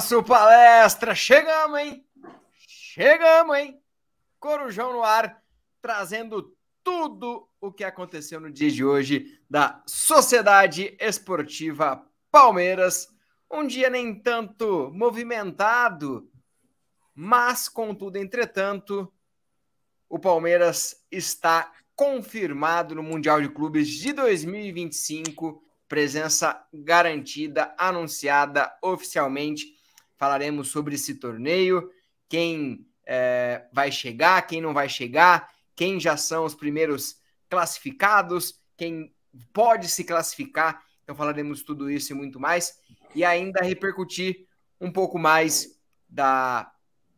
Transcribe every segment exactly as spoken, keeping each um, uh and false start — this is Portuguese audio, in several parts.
nosso palestra. Chegamos, hein? Chegamos, hein? Corujão no ar, trazendo tudo o que aconteceu no dia de hoje da Sociedade Esportiva Palmeiras. Um dia nem tanto movimentado, mas, contudo, entretanto, o Palmeiras está confirmado no Mundial de Clubes de dois mil e vinte e cinco, presença garantida, anunciada oficialmente. Falaremos sobre esse torneio, quem é, vai chegar, quem não vai chegar, quem já são os primeiros classificados, quem pode se classificar. Então falaremos tudo isso e muito mais. E ainda repercutir um pouco mais da...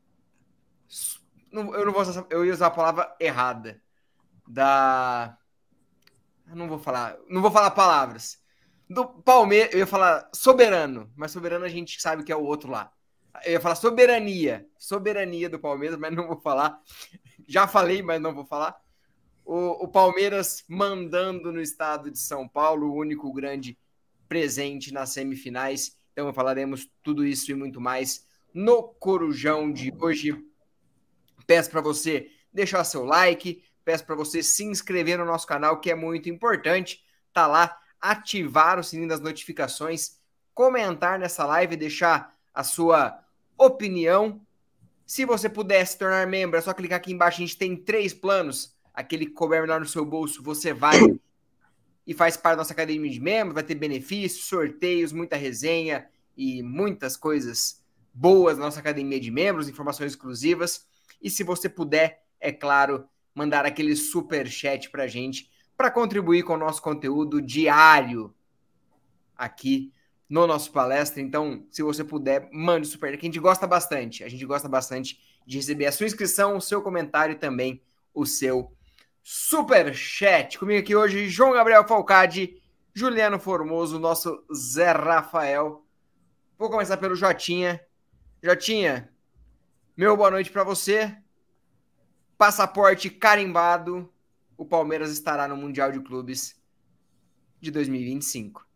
Eu não vou usar, eu ia usar a palavra errada. Da... Eu não vou falar, não vou falar palavras. Do Palmeiras, eu ia falar soberano, mas soberano a gente sabe que é o outro lá. Eu ia falar soberania, soberania do Palmeiras, mas não vou falar. Já falei, mas não vou falar. O, o Palmeiras mandando no estado de São Paulo, o único grande presente nas semifinais. Então falaremos tudo isso e muito mais no Corujão de hoje. Peço para você deixar seu like, peço para você se inscrever no nosso canal, que é muito importante. Tá lá, ativar o sininho das notificações, comentar nessa live, deixar a sua opinião. Se você puder se tornar membro, é só clicar aqui embaixo. A gente tem três planos. Aquele que couber melhor no seu bolso, você vai e faz parte da nossa academia de membros. Vai ter benefícios, sorteios, muita resenha e muitas coisas boas na nossa academia de membros, informações exclusivas. E se você puder, é claro, mandar aquele superchat pra gente, para contribuir com o nosso conteúdo diário aqui no nosso palestra. Então, se você puder, mande o superchat, que a gente gosta bastante. A gente gosta bastante de receber a sua inscrição, o seu comentário e também o seu superchat. Comigo aqui hoje, João Gabriel Falcade, Juliano Formoso, nosso Zé Rafael. Vou começar pelo Jotinha. Jotinha, meu boa noite para você. Passaporte carimbado, o Palmeiras estará no Mundial de Clubes de dois mil e vinte e cinco.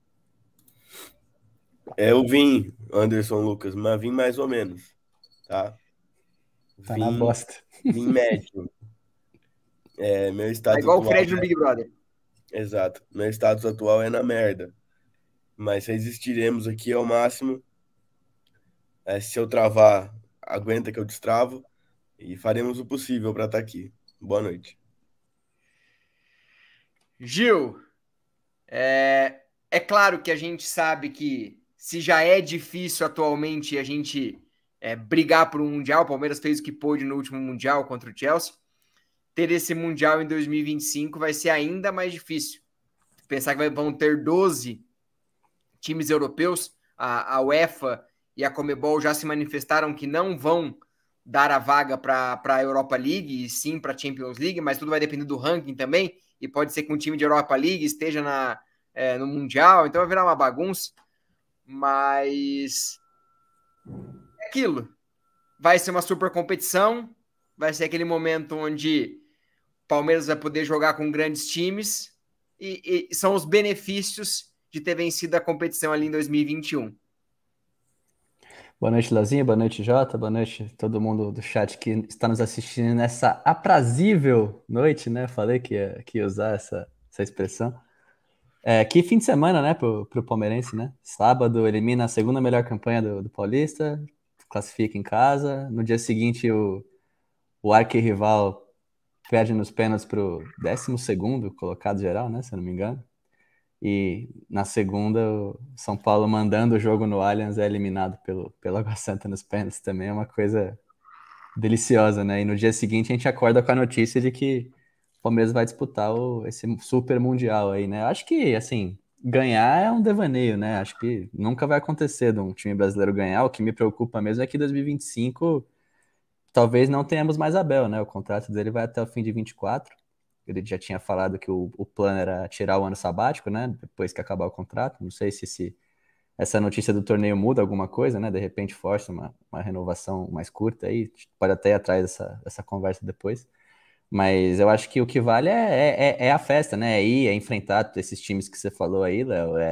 É, eu vim, Anderson Lucas, mas vim mais ou menos, tá? Tá vim, na bosta. Vim médio. É, meu status É igual atual o Fred no é... Big Brother. Exato. Meu status atual é na merda. Mas resistiremos aqui ao máximo. É, se eu travar, aguenta que eu destravo. E faremos o possível para estar aqui. Boa noite. Gil, é, é claro que a gente sabe que se já é difícil atualmente a gente é, brigar por um Mundial, o Palmeiras fez o que pôde no último Mundial contra o Chelsea, ter esse Mundial em dois mil e vinte e cinco vai ser ainda mais difícil. Pensar que vão ter doze times europeus, a, a UEFA e a Conmebol já se manifestaram que não vão dar a vaga para a Europa League e sim para a Champions League, mas tudo vai depender do ranking também, e pode ser que um time de Europa League esteja na, é, no Mundial, então vai virar uma bagunça, mas é aquilo, vai ser uma super competição, vai ser aquele momento onde o Palmeiras vai poder jogar com grandes times, e, e são os benefícios de ter vencido a competição ali em dois mil e vinte e um. Boa noite, Lazinha. Boa noite, Jota. Boa noite todo mundo do chat que está nos assistindo nessa aprazível noite, né? Falei que ia, que ia usar essa, essa expressão. É, que fim de semana, né, pro, pro palmeirense, né? Sábado elimina a segunda melhor campanha do, do Paulista, classifica em casa. No dia seguinte, o, o arquirrival perde nos pênaltis pro décimo segundo colocado geral, né? Se eu não me engano. E na segunda, o São Paulo mandando o jogo no Allianz é eliminado pelo, pelo Água Santa nos pênaltis. Também é uma coisa deliciosa, né? E no dia seguinte a gente acorda com a notícia de que o Palmeiras vai disputar o, esse super mundial aí, né? Acho que, assim, ganhar é um devaneio, né? Acho que nunca vai acontecer de um time brasileiro ganhar. O que me preocupa mesmo é que em dois mil e vinte e cinco talvez não tenhamos mais Abel, né? O contrato dele vai até o fim de vinte e quatro. Ele já tinha falado que o, o plano era tirar o ano sabático, né? Depois que acabar o contrato. Não sei se, se essa notícia do torneio muda alguma coisa, né? De repente força uma, uma renovação mais curta aí. Pode até ir atrás dessa, dessa conversa depois. Mas eu acho que o que vale é, é, é a festa, né? É ir, é enfrentar esses times que você falou aí, Léo. É,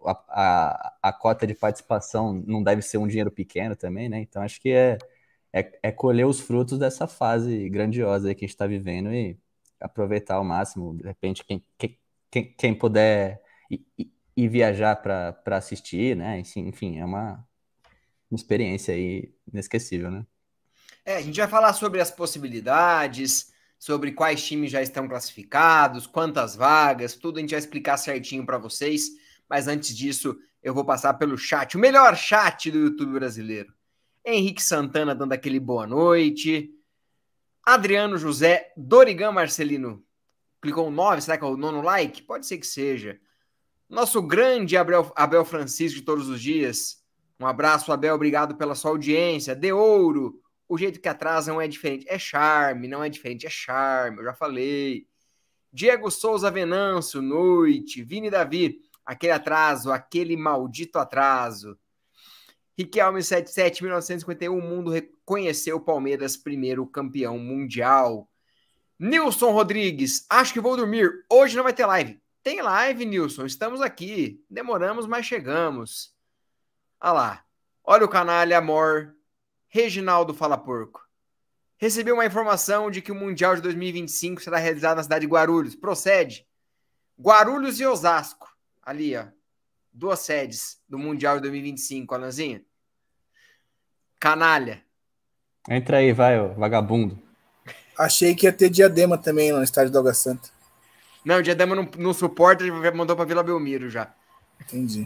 a, a, a cota de participação não deve ser um dinheiro pequeno também, né? Então acho que é, é, é colher os frutos dessa fase grandiosa aí que a gente está vivendo e aproveitar ao máximo. De repente, quem, quem, quem puder ir, ir viajar para assistir, né? Enfim, é uma, uma experiência aí inesquecível, né? É, a gente vai falar sobre as possibilidades, sobre quais times já estão classificados, quantas vagas, tudo a gente vai explicar certinho para vocês. Mas antes disso, eu vou passar pelo chat, o melhor chat do YouTube brasileiro. Henrique Santana dando aquele boa noite. Adriano José, Dorigan Marcelino, clicou um nove, será que é o nono like? Pode ser que seja. Nosso grande Abel, Abel Francisco de todos os dias. Um abraço, Abel, obrigado pela sua audiência. De ouro. O jeito que atrasam é diferente. É charme, não é diferente, é charme, eu já falei. Diego Souza Venâncio, noite. Vini Davi, aquele atraso, aquele maldito atraso. Riquelme setenta e sete, mil novecentos e cinquenta e um, o mundo reconheceu o Palmeiras primeiro campeão mundial. Nilson Rodrigues, acho que vou dormir. Hoje não vai ter live. Tem live, Nilson, estamos aqui. Demoramos, mas chegamos. Olha lá. Olha o canalha, amor. Reginaldo Fala Porco. Recebi uma informação de que o Mundial de dois mil e vinte e cinco será realizado na cidade de Guarulhos. Procede. Guarulhos e Osasco. Ali, ó. Duas sedes do Mundial de dois mil e vinte e cinco, Alanzinha. Canalha. Entra aí, vai, ó, vagabundo. Achei que ia ter Diadema também lá no estádio do Água Santa. Não, o Diadema não, não suporta, ele mandou pra Vila Belmiro já. Entendi.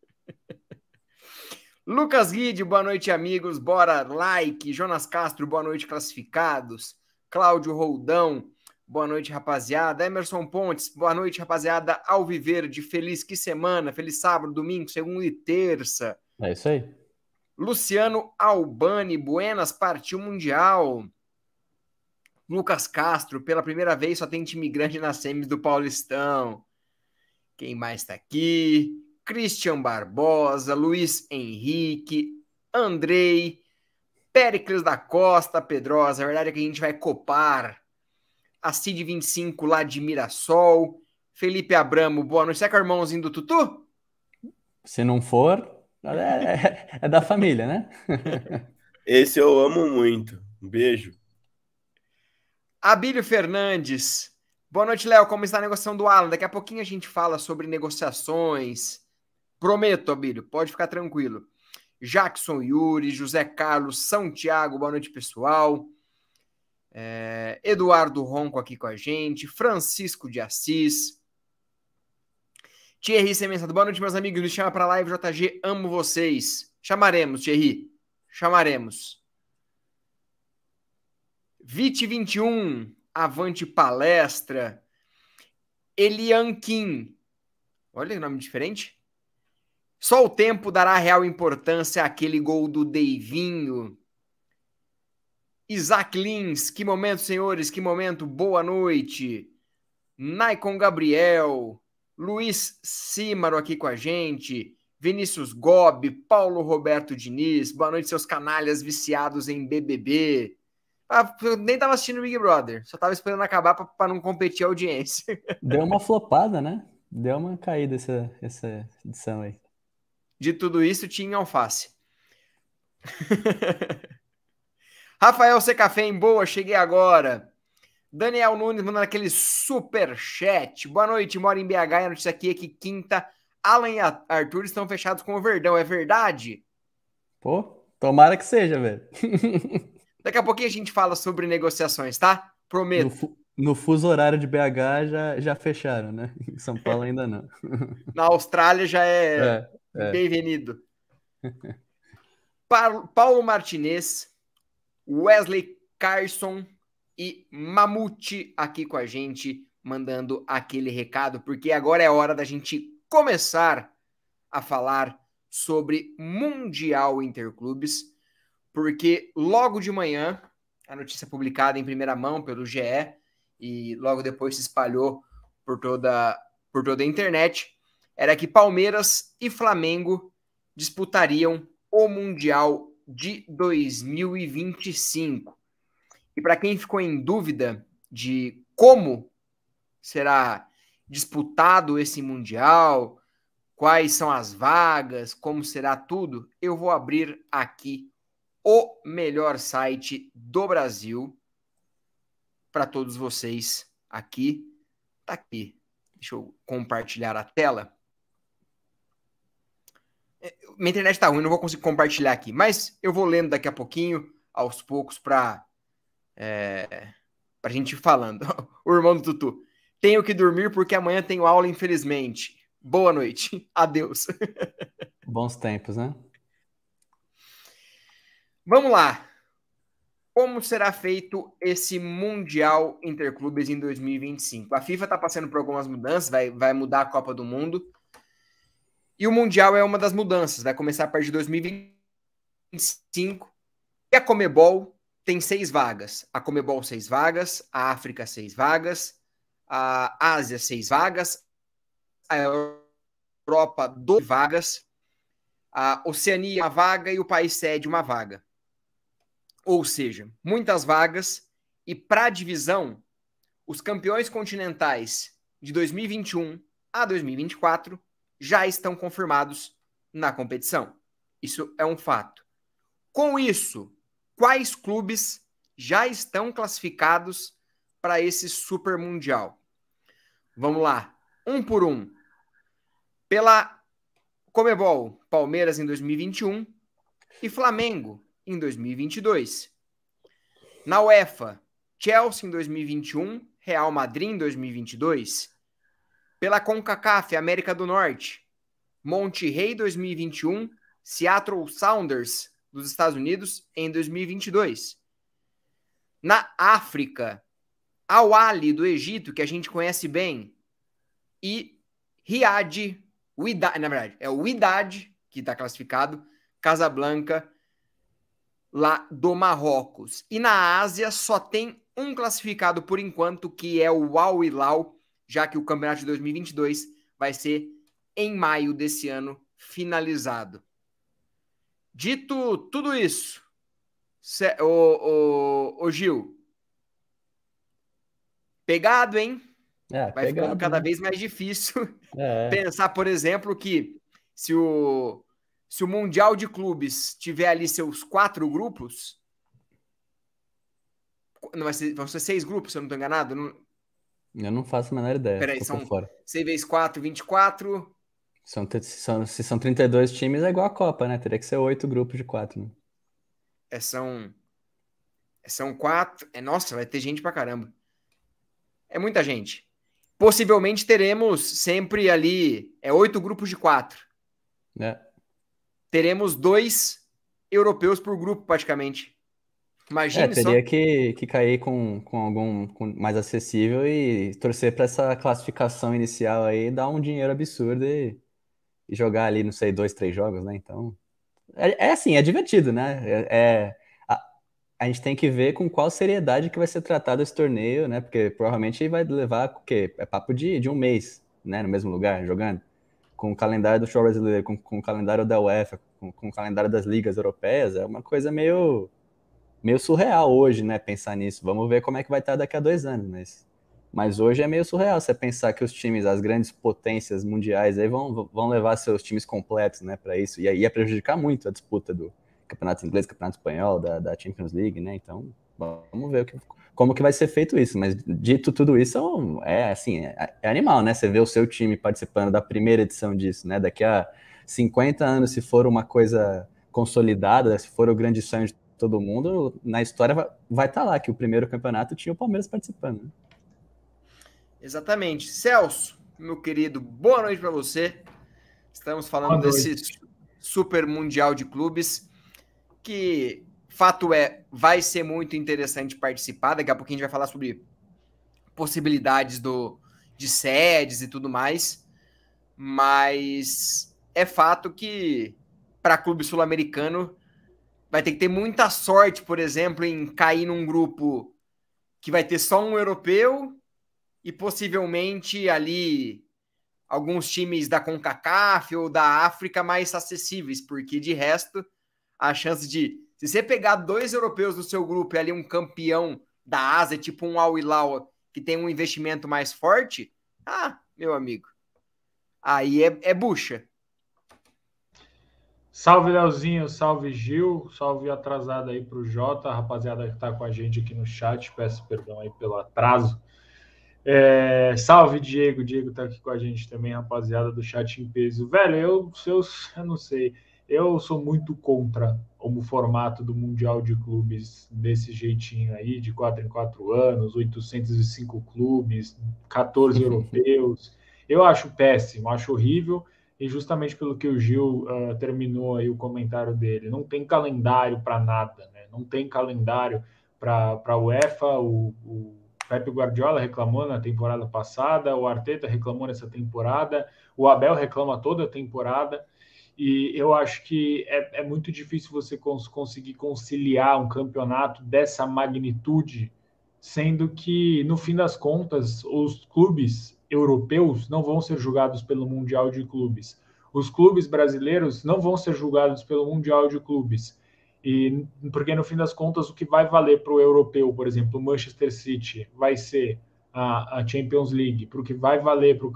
Lucas Guide, boa noite, amigos. Bora, like. Jonas Castro, boa noite, classificados. Cláudio Roldão, boa noite, rapaziada. Emerson Pontes, boa noite, rapaziada. Alviverde, feliz que semana. Feliz sábado, domingo, segunda e terça. É isso aí. Luciano Albani, buenas, partiu Mundial. Lucas Castro, pela primeira vez só tem time grande nas semis do Paulistão. Quem mais tá aqui? Christian Barbosa, Luiz Henrique, Andrei, Péricles da Costa, Pedrosa. A verdade é que a gente vai copar a Cid vinte e cinco lá de Mirassol. Felipe Abramo, boa noite. Será que é o irmãozinho do Tutu? Se não for, é, é, é da família, né? Esse eu amo muito. Um beijo. Abílio Fernandes. Boa noite, Léo. Como está a negociação do Alan? Daqui a pouquinho a gente fala sobre negociações. Prometo, Abílio, pode ficar tranquilo. Jackson Yuri, José Carlos, São Tiago, boa noite, pessoal. É, Eduardo Ronco aqui com a gente. Francisco de Assis. Thierry Semensado, boa noite, meus amigos. Me chama para live, J G, amo vocês. Chamaremos, Thierry. Chamaremos. Vite vinte e um, avante palestra. Elian Kim. Olha que nome diferente. Só o tempo dará real importância àquele gol do Deivinho. Isaac Lins, que momento, senhores, que momento, boa noite. Naicon Gabriel, Luiz Címaro aqui com a gente, Vinícius Gobi, Paulo Roberto Diniz, boa noite, seus canalhas viciados em B B B. Ah, eu nem tava assistindo Big Brother, só tava esperando acabar para não competir a audiência. Deu uma flopada, né? Deu uma caída essa, essa edição aí. De tudo isso, tinha alface. Rafael C. Café em boa, cheguei agora. Daniel Nunes mandando aquele super chat. Boa noite, moro em B H e a notícia aqui é que quinta, Alan e Arthur estão fechados com o Verdão, é verdade? Pô, tomara que seja, velho. Daqui a pouquinho a gente fala sobre negociações, tá? Prometo. No, fu no fuso horário de B H já, já fecharam, né? Em São Paulo ainda não. Na Austrália já é, é, é. bem-vindo. Paulo Martinez, Wesley Carson e Mamute aqui com a gente, mandando aquele recado, porque agora é hora da gente começar a falar sobre Mundial Interclubes, porque logo de manhã, a notícia publicada em primeira mão pelo G E, e logo depois se espalhou por toda, por toda a internet, era que Palmeiras e Flamengo disputariam o Mundial de dois mil e vinte e cinco. E para quem ficou em dúvida de como será disputado esse Mundial, quais são as vagas, como será tudo, eu vou abrir aqui o melhor site do Brasil para todos vocês aqui. Tá aqui. Deixa eu compartilhar a tela. Minha internet tá ruim, não vou conseguir compartilhar aqui, mas eu vou lendo daqui a pouquinho, aos poucos, para é, pra gente ir falando. O irmão do Tutu. Tenho que dormir porque amanhã tenho aula, infelizmente. Boa noite. Adeus. Bons tempos, né? Vamos lá. Como será feito esse Mundial Interclubes em dois mil e vinte e cinco? A FIFA está passando por algumas mudanças, vai, vai mudar a Copa do Mundo. E o Mundial é uma das mudanças, vai começar a partir de dois mil e vinte e cinco. E a Comebol tem seis vagas. A Comebol, seis vagas. A África, seis vagas. A Ásia, seis vagas. A Europa, doze vagas. A Oceania, uma vaga. E o país sede, uma vaga. Ou seja, muitas vagas. E para a divisão, os campeões continentais de dois mil e vinte e um a dois mil e vinte e quatro já estão confirmados na competição. Isso é um fato. Com isso, quais clubes já estão classificados para esse Super Mundial? Vamos lá, um por um. Pela Comebol, Palmeiras em dois mil e vinte e um e Flamengo em dois mil e vinte e dois. Na UEFA, Chelsea em dois mil e vinte e um, Real Madrid em dois mil e vinte e dois. Pela CONCACAF, América do Norte, Monterrey dois mil e vinte e um, Seattle Sounders dos Estados Unidos em dois mil e vinte e dois. Na África, Al Ahly do Egito, que a gente conhece bem, e Riad, Wydad, na verdade, é o Wydad que está classificado, Casablanca, lá do Marrocos. E na Ásia só tem um classificado por enquanto, que é o Al Hilal, já que o campeonato de dois mil e vinte e dois vai ser em maio desse ano finalizado. Dito tudo isso, ô, ô, ô Gil, pegado, hein? É, vai pegado, ficando cada né? vez mais difícil É. pensar, por exemplo, que se o, se o Mundial de Clubes tiver ali seus quatro grupos, não vai ser, vão ser seis grupos, se eu não estou enganado, não... Eu não faço a menor ideia. Peraí, tô são por fora. seis vezes quatro, vinte e quatro. São, te- são, se são trinta e dois times, é igual a Copa, né? Teria que ser oito grupos de quatro, né? É, são, são quatro. É, nossa, vai ter gente pra caramba. É muita gente. Possivelmente teremos sempre ali é oito grupos de quatro. É. Teremos dois europeus por grupo, praticamente. É, Imagine só. teria que, que cair com, com algum com mais acessível e torcer para essa classificação inicial aí, dar um dinheiro absurdo e, e jogar ali, não sei, dois, três jogos, né? Então, é, é assim, é divertido, né? É, é- a, a gente tem que ver com qual seriedade que vai ser tratado esse torneio, né? Porque provavelmente vai levar, o quê? É papo de, de um mês, né? No mesmo lugar, jogando. Com o calendário do show brasileiro, com, com o calendário da UEFA, com, com o calendário das ligas europeias, é uma coisa meio... meio surreal hoje, né, pensar nisso. Vamos ver como é que vai estar daqui a dois anos, mas, mas hoje é meio surreal você pensar que os times, as grandes potências mundiais aí vão, vão levar seus times completos, né, para isso, e aí ia prejudicar muito a disputa do campeonato inglês, campeonato espanhol, da, da Champions League, né, então vamos ver o que, como que vai ser feito isso, mas dito tudo isso, é assim, é, é animal, né, você vê o seu time participando da primeira edição disso, né, daqui a cinquenta anos, se for uma coisa consolidada, se for o grande sonho de todo mundo, na história vai estar lá, que o primeiro campeonato tinha o Palmeiras participando. Né? Exatamente. Celso, meu querido, boa noite para você. Estamos falando desse Super Mundial de Clubes, que, fato é, vai ser muito interessante participar. Daqui a pouquinho a gente vai falar sobre possibilidades do, de sedes e tudo mais, mas é fato que, para clube sul-americano, vai ter que ter muita sorte, por exemplo, em cair num grupo que vai ter só um europeu e possivelmente ali alguns times da CONCACAF ou da África mais acessíveis, porque de resto, a chance de... Se você pegar dois europeus no seu grupo e ali um campeão da Ásia, tipo um Al Hilal, que tem um investimento mais forte, ah, meu amigo, aí é, é bucha. Salve, Leozinho, salve, Gil, salve atrasado aí pro Jota, a rapaziada que tá com a gente aqui no chat, peço perdão aí pelo atraso. É, salve, Diego, Diego tá aqui com a gente também, rapaziada do chat em peso. Velho, eu, eu, eu não sei, eu sou muito contra o formato do Mundial de Clubes desse jeitinho aí, de quatro em quatro anos, oitocentos e cinco clubes, quatorze europeus. Eu acho péssimo, acho horrível. E justamente pelo que o Gil uh, terminou aí o comentário dele, não tem calendário para nada, né? Não tem calendário para a UEFA, o, o Pep Guardiola reclamou na temporada passada, o Arteta reclamou nessa temporada, o Abel reclama toda a temporada, e eu acho que é, é muito difícil você cons conseguir conciliar um campeonato dessa magnitude, sendo que, no fim das contas, os clubes europeus não vão ser julgados pelo Mundial de Clubes. Os clubes brasileiros não vão ser julgados pelo Mundial de Clubes. E, porque, no fim das contas, o que vai valer para o europeu, por exemplo, o Manchester City, vai ser a, a Champions League. Para o que vai valer para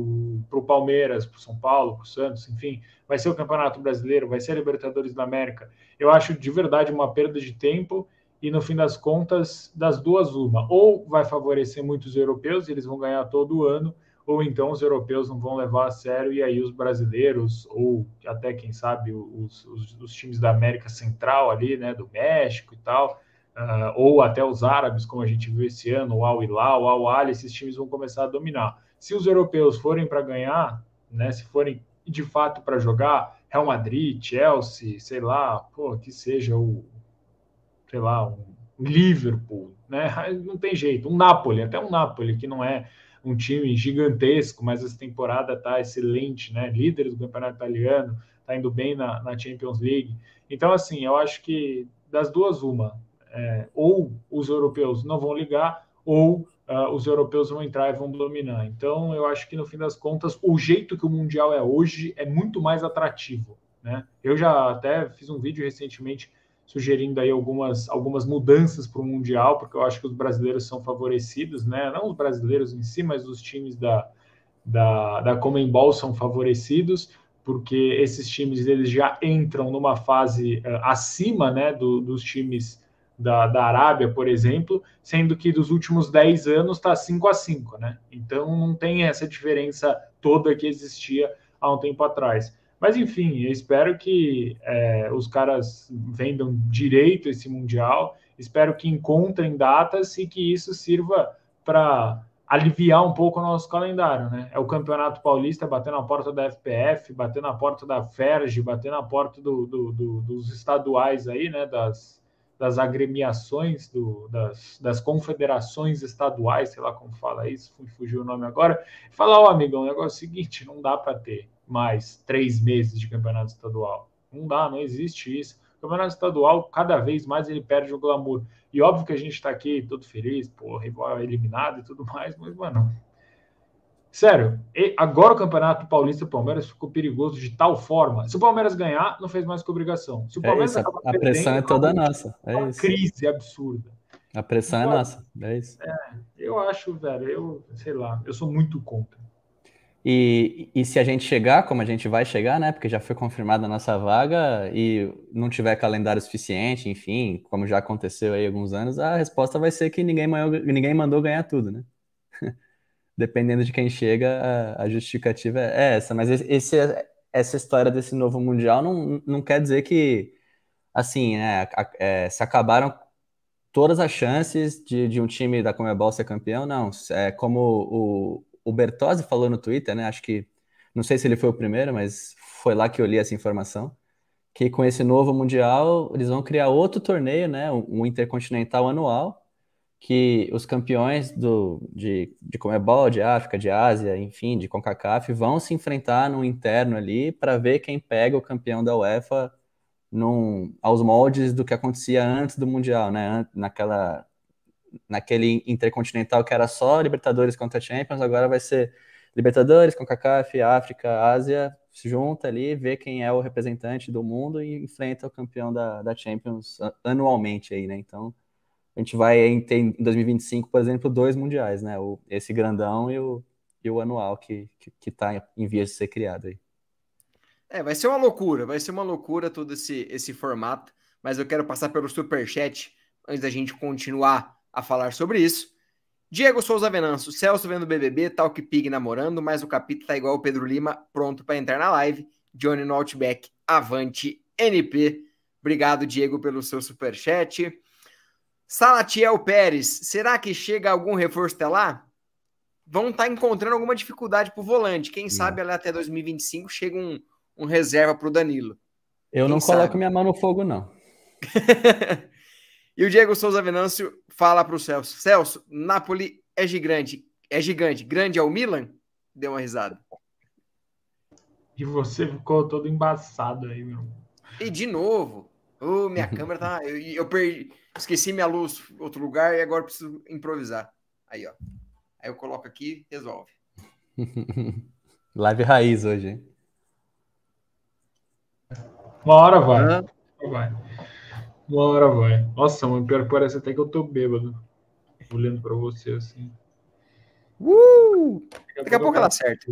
o Palmeiras, para o São Paulo, para o Santos, enfim, vai ser o Campeonato Brasileiro, vai ser a Libertadores da América. Eu acho, de verdade, uma perda de tempo. E, no fim das contas, das duas, uma. Ou vai favorecer muitos europeus, e eles vão ganhar todo ano, ou então os europeus não vão levar a sério, e aí os brasileiros, ou até, quem sabe, os, os, os times da América Central ali, né, do México e tal, uh, ou até os árabes, como a gente viu esse ano, o Al Hilal, o Al Ahly, esses times vão começar a dominar. Se os europeus forem para ganhar, né, se forem de fato para jogar, Real Madrid, Chelsea, sei lá, pô, que seja o sei lá, um Liverpool, né? Não tem jeito. Um Napoli, até um Napoli, que não é um time gigantesco, mas essa temporada tá excelente, né? Líder do campeonato italiano, tá indo bem na, na Champions League. Então, assim, eu acho que das duas, uma. É, ou os europeus não vão ligar, ou uh, os europeus vão entrar e vão dominar. Então, eu acho que, no fim das contas, o jeito que o Mundial é hoje é muito mais atrativo, né? Eu já até fiz um vídeo recentemente sugerindo aí algumas, algumas mudanças para o Mundial, porque eu acho que os brasileiros são favorecidos, né? Não os brasileiros em si, mas os times da, da, da Conmebol são favorecidos, porque esses times eles já entram numa fase uh, acima, né, do, dos times da, da Arábia, por exemplo, sendo que dos últimos dez anos está cinco a cinco, né? Então não tem essa diferença toda que existia há um tempo atrás. Mas, enfim, eu espero que é, os caras vendam direito esse Mundial, espero que encontrem datas e que isso sirva para aliviar um pouco o nosso calendário, né? É o Campeonato Paulista batendo na porta da F P F, batendo na porta da Ferj, batendo na porta do, do, do, dos estaduais aí, né? Das, das agremiações, do, das, das confederações estaduais, sei lá como fala isso, fugiu o nome agora. Fala, ó, amigão, o negócio é o seguinte, não dá para ter mais três meses de campeonato estadual. Não dá, não existe isso. O campeonato estadual, cada vez mais, ele perde o glamour. E óbvio que a gente tá aqui todo feliz, pô, rival eliminado e tudo mais, mas, mano, sério, agora o Campeonato Paulista e Palmeiras ficou perigoso de tal forma. Se o Palmeiras ganhar, não fez mais que obrigação. Se o Palmeiras é isso, a, a pressão é toda nossa. É uma isso. Crise absurda. A pressão então, é nossa. É isso. É, eu acho, velho, eu sei lá, eu sou muito contra. E, e se a gente chegar, como a gente vai chegar, né? Porque já foi confirmada a nossa vaga e não tiver calendário suficiente, enfim, como já aconteceu aí há alguns anos, a resposta vai ser que ninguém mandou, ninguém mandou ganhar tudo, né? Dependendo de quem chega, a, a justificativa é essa. Mas esse, essa história desse novo Mundial não, não quer dizer que, assim, né, é, se acabaram todas as chances de, de um time da Conmebol ser campeão, não. É como o, o Bertozzi falou no Twitter, né? Acho que, não sei se ele foi o primeiro, mas foi lá que eu li essa informação, que com esse novo Mundial eles vão criar outro torneio, né? Um intercontinental anual, que os campeões do, de, de Conmebol, de África, de Ásia, enfim, de CONCACAF, vão se enfrentar no interno ali para ver quem pega o campeão da UEFA num, aos moldes do que acontecia antes do Mundial, né? Naquela, naquele intercontinental que era só Libertadores contra Champions, agora vai ser Libertadores, CONCACAF, África, Ásia, se junta ali, vê quem é o representante do mundo e enfrenta o campeão da, da Champions anualmente aí, né? Então, a gente vai ter em dois mil e vinte e cinco, por exemplo, dois mundiais, né? O, esse grandão e o, e o anual que, que, que tá em vias de ser criado aí. É, vai ser uma loucura, vai ser uma loucura todo esse, esse formato, mas eu quero passar pelo superchat antes da gente continuar a falar sobre isso. Diego Souza Venâncio, Celso vendo B B B, Talk Pig namorando, mas o capítulo tá igual o Pedro Lima, pronto para entrar na live. Johnny no Outback, avante N P. Obrigado, Diego, pelo seu superchat. Salatiel Pérez, será que chega algum reforço até lá? Vão estar tá encontrando alguma dificuldade pro volante. Quem sabe lá até dois mil e vinte e cinco chega um, um reserva pro Danilo. Eu Quem não sabe? coloco minha mão no fogo, não. E o Diego Souza Venâncio fala pro Celso. Celso, Napoli é gigante. É gigante. Grande é o Milan? Deu uma risada. E você ficou todo embaçado aí, meu. E de novo. Oh, minha câmera tá... Eu, eu perdi... Esqueci minha luz em outro lugar e agora preciso improvisar. Aí, ó. Aí eu coloco aqui, resolve. Live raiz hoje, hein? Uma hora vai. Uhum. Uma hora vai. Uma hora vai. Nossa, mano, pior que parece até que eu tô bêbado. Olhando pra você assim. Uh! Daqui a pouco ela acerta.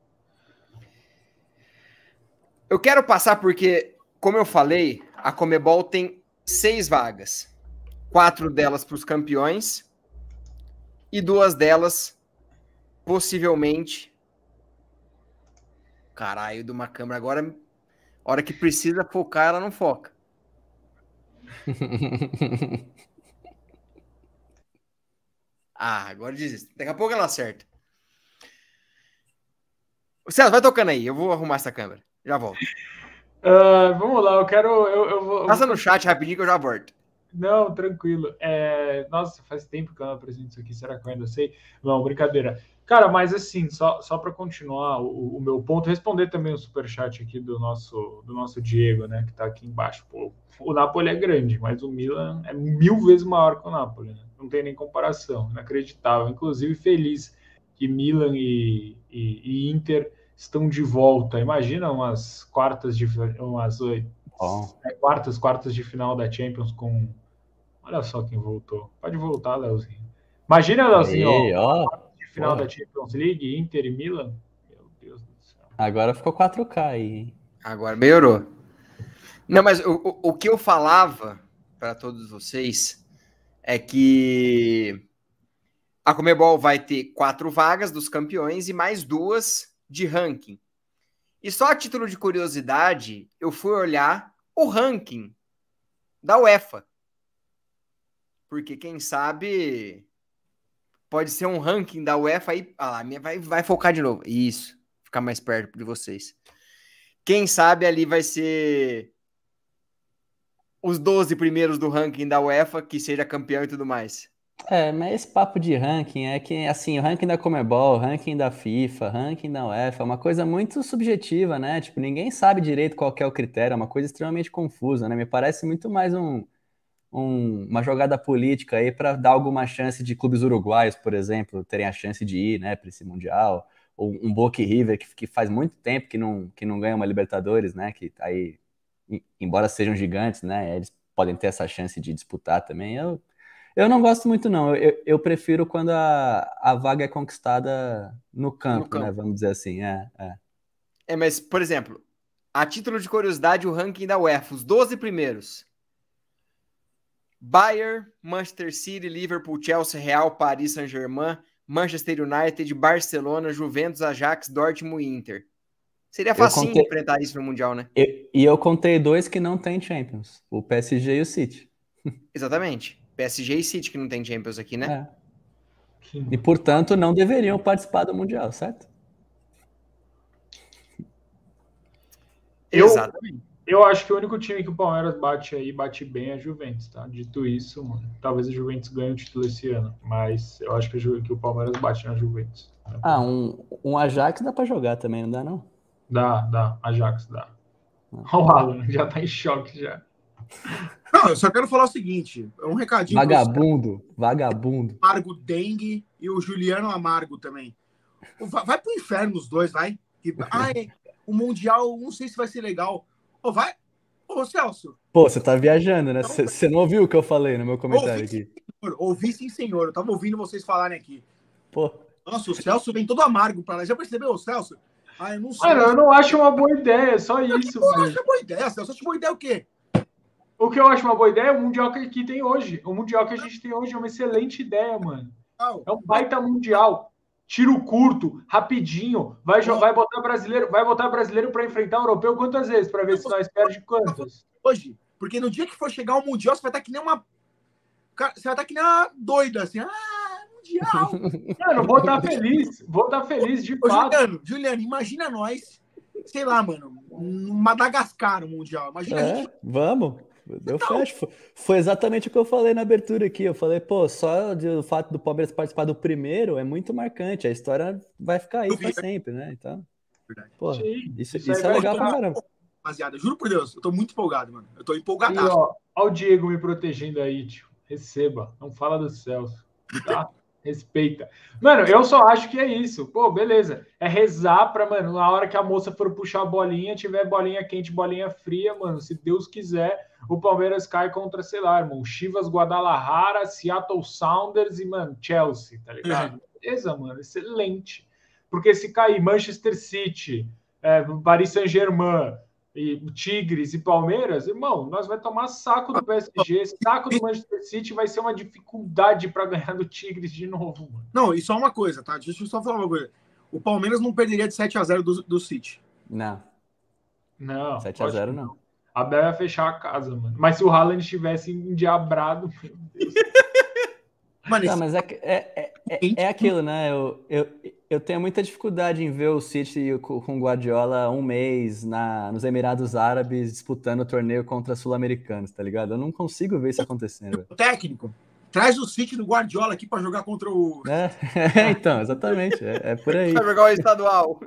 Eu quero passar porque, como eu falei, a Conmebol tem seis vagas. Quatro delas para os campeões e duas delas, possivelmente... Caralho, de uma câmera agora, a hora que precisa focar, ela não foca. Ah, agora desisto. Daqui a pouco ela acerta. César, vai tocando aí. Eu vou arrumar essa câmera. Já volto. Uh, vamos lá, eu quero... Eu, eu vou, Passa eu vou... no chat rapidinho que eu já volto. Não, tranquilo. É... Nossa, faz tempo que eu não apresento isso aqui. Será que eu ainda sei? Não, brincadeira. Cara, mas assim, só, só para continuar o, o meu ponto, responder também o superchat aqui do nosso, do nosso Diego, né, que tá aqui embaixo. Pô, o Napoli é grande, mas o Milan é mil vezes maior que o Napoli, né? Não tem nem comparação, inacreditável. Inclusive, feliz que Milan e, e, e Inter estão de volta. Imagina umas quartas de umas oito, oh. é, quartas, quartas de final da Champions com... Olha só quem voltou. Pode voltar, Leozinho. Imagina, Leozinho, Aí, ó, ó. final Porra. da Champions League, Inter e Milan. Meu Deus do céu. Agora ficou quatro K aí. Agora melhorou. Não, mas o, o, o que eu falava para todos vocês é que a Conmebol vai ter quatro vagas dos campeões e mais duas de ranking. E só a título de curiosidade, eu fui olhar o ranking da UEFA. Porque quem sabe... Pode ser um ranking da UEFA aí. Ah lá, minha vai, vai focar de novo. Isso. Ficar mais perto de vocês. Quem sabe ali vai ser os doze primeiros do ranking da UEFA, que seja campeão e tudo mais. É, mas esse papo de ranking é que, assim, o ranking da Conmebol, o ranking da FIFA, ranking da UEFA, é uma coisa muito subjetiva, né? Tipo, ninguém sabe direito qual que é o critério, é uma coisa extremamente confusa, né? Me parece muito mais um... Um, uma jogada política aí para dar alguma chance de clubes uruguaios, por exemplo, terem a chance de ir, né, para esse Mundial, ou um Boca e River que, que faz muito tempo que não, que não ganha uma Libertadores, né, que aí, embora sejam gigantes, né, eles podem ter essa chance de disputar também. Eu, eu não gosto muito, não. Eu, eu prefiro quando a, a vaga é conquistada no campo, no campo. Né, vamos dizer assim. É, é. é, mas, por exemplo, a título de curiosidade, o ranking da UEFA, os doze primeiros... Bayern, Manchester City, Liverpool, Chelsea, Real, Paris Saint-Germain, Manchester United, Barcelona, Juventus, Ajax, Dortmund e Inter. Seria facinho contei... enfrentar isso no Mundial, né? Eu, e eu contei dois que não tem Champions. O P S G e o City. Exatamente. P S G e City que não tem Champions aqui, né? É. E, portanto, não deveriam participar do Mundial, certo? Eu... Exatamente. Eu acho que o único time que o Palmeiras bate aí, bate bem é a Juventus, tá? Dito isso, mano, talvez a Juventus ganhe o título esse ano, mas eu acho que, a, que o Palmeiras bate na Juventus. Tá? Ah, um, um Ajax dá pra jogar também, não dá não? Dá, dá. Ajax dá. Ah. O Alan já tá em choque já. Não, eu só quero falar o seguinte, um recadinho. Vagabundo, vagabundo. Amargo Dengue e o Juliano Amargo também. Vai, vai pro inferno os dois, vai. Ai, o Mundial, não sei se vai ser legal. Ô, vai. Ô, Celso. Pô, você tá viajando, né? Você não ouviu o que eu falei no meu comentário ouvi, aqui? Senhor, ouvi sim, senhor. Eu tava ouvindo vocês falarem aqui. Pô. Nossa, o Celso vem todo amargo pra lá. Já percebeu, o Celso? Ah, eu não sei. Mano, eu não acho uma boa ideia, só isso. Eu velho. acho boa ideia, Celso. Acho boa ideia o quê? O que eu acho uma boa ideia é o Mundial que, que tem hoje. O Mundial que a gente tem hoje é uma excelente ideia, mano. É um baita Mundial. Tiro curto, rapidinho. Vai, vai botar brasileiro, vai botar brasileiro para enfrentar o europeu quantas vezes? Para ver se nós perde quantas? Hoje. Porque no dia que for chegar o Mundial, você vai estar que nem uma. Você vai estar que nem uma doida, assim. Ah, Mundial! Mano, vou estar feliz. Vou estar feliz de Ô, fato. Juliano, Juliano, imagina nós, sei lá, mano, no Madagascar, no Mundial. Imagina É, a gente. vamos. Eu fecho. Foi exatamente o que eu falei na abertura aqui. Eu falei, pô, só o fato do Palmeiras participar do primeiro é muito marcante. A história vai ficar aí pra sempre, né? Então, pô, Sim, isso, isso isso aí é vai legal ficar- pra caramba. Rapaziada, juro por Deus, eu tô muito empolgado, mano. Eu tô E, empolgadaço. ó, ó o Diego me protegendo aí, tio. Receba. Não fala do Celso, tá? Respeita. Mano, eu só acho que é isso. Pô, beleza. É rezar pra, mano, na hora que a moça for puxar a bolinha, tiver bolinha quente, bolinha fria, mano, se Deus quiser, o Palmeiras cai contra, sei lá, irmão, Chivas, Guadalajara, Seattle Sounders e, mano, Chelsea, tá ligado? Beleza, mano, excelente. Porque se cair Manchester City, é, Paris Saint-Germain, e Tigres e Palmeiras, irmão, nós vai tomar saco do P S G, saco do Manchester City, vai ser uma dificuldade para ganhar do Tigres de novo, mano. Não, e só uma coisa, tá? Deixa eu só falar uma coisa. O Palmeiras não perderia de sete a zero do, do City. Não, Não, sete a zero não. A Bel ia fechar a casa, mano. Mas se o Haaland estivesse endiabrado, meu Deus. Mano, Tá, esse- mas é, que- é, é, é, é aquilo, né? Eu, eu, eu tenho muita dificuldade em ver o City com com o Guardiola um mês na, nos Emirados Árabes disputando o torneio contra sul-americanos, tá ligado? Eu não consigo ver isso acontecendo, velho. o técnico traz o City do Guardiola aqui pra jogar contra o. É, então, exatamente, é, é por aí. Vai jogar o estadual.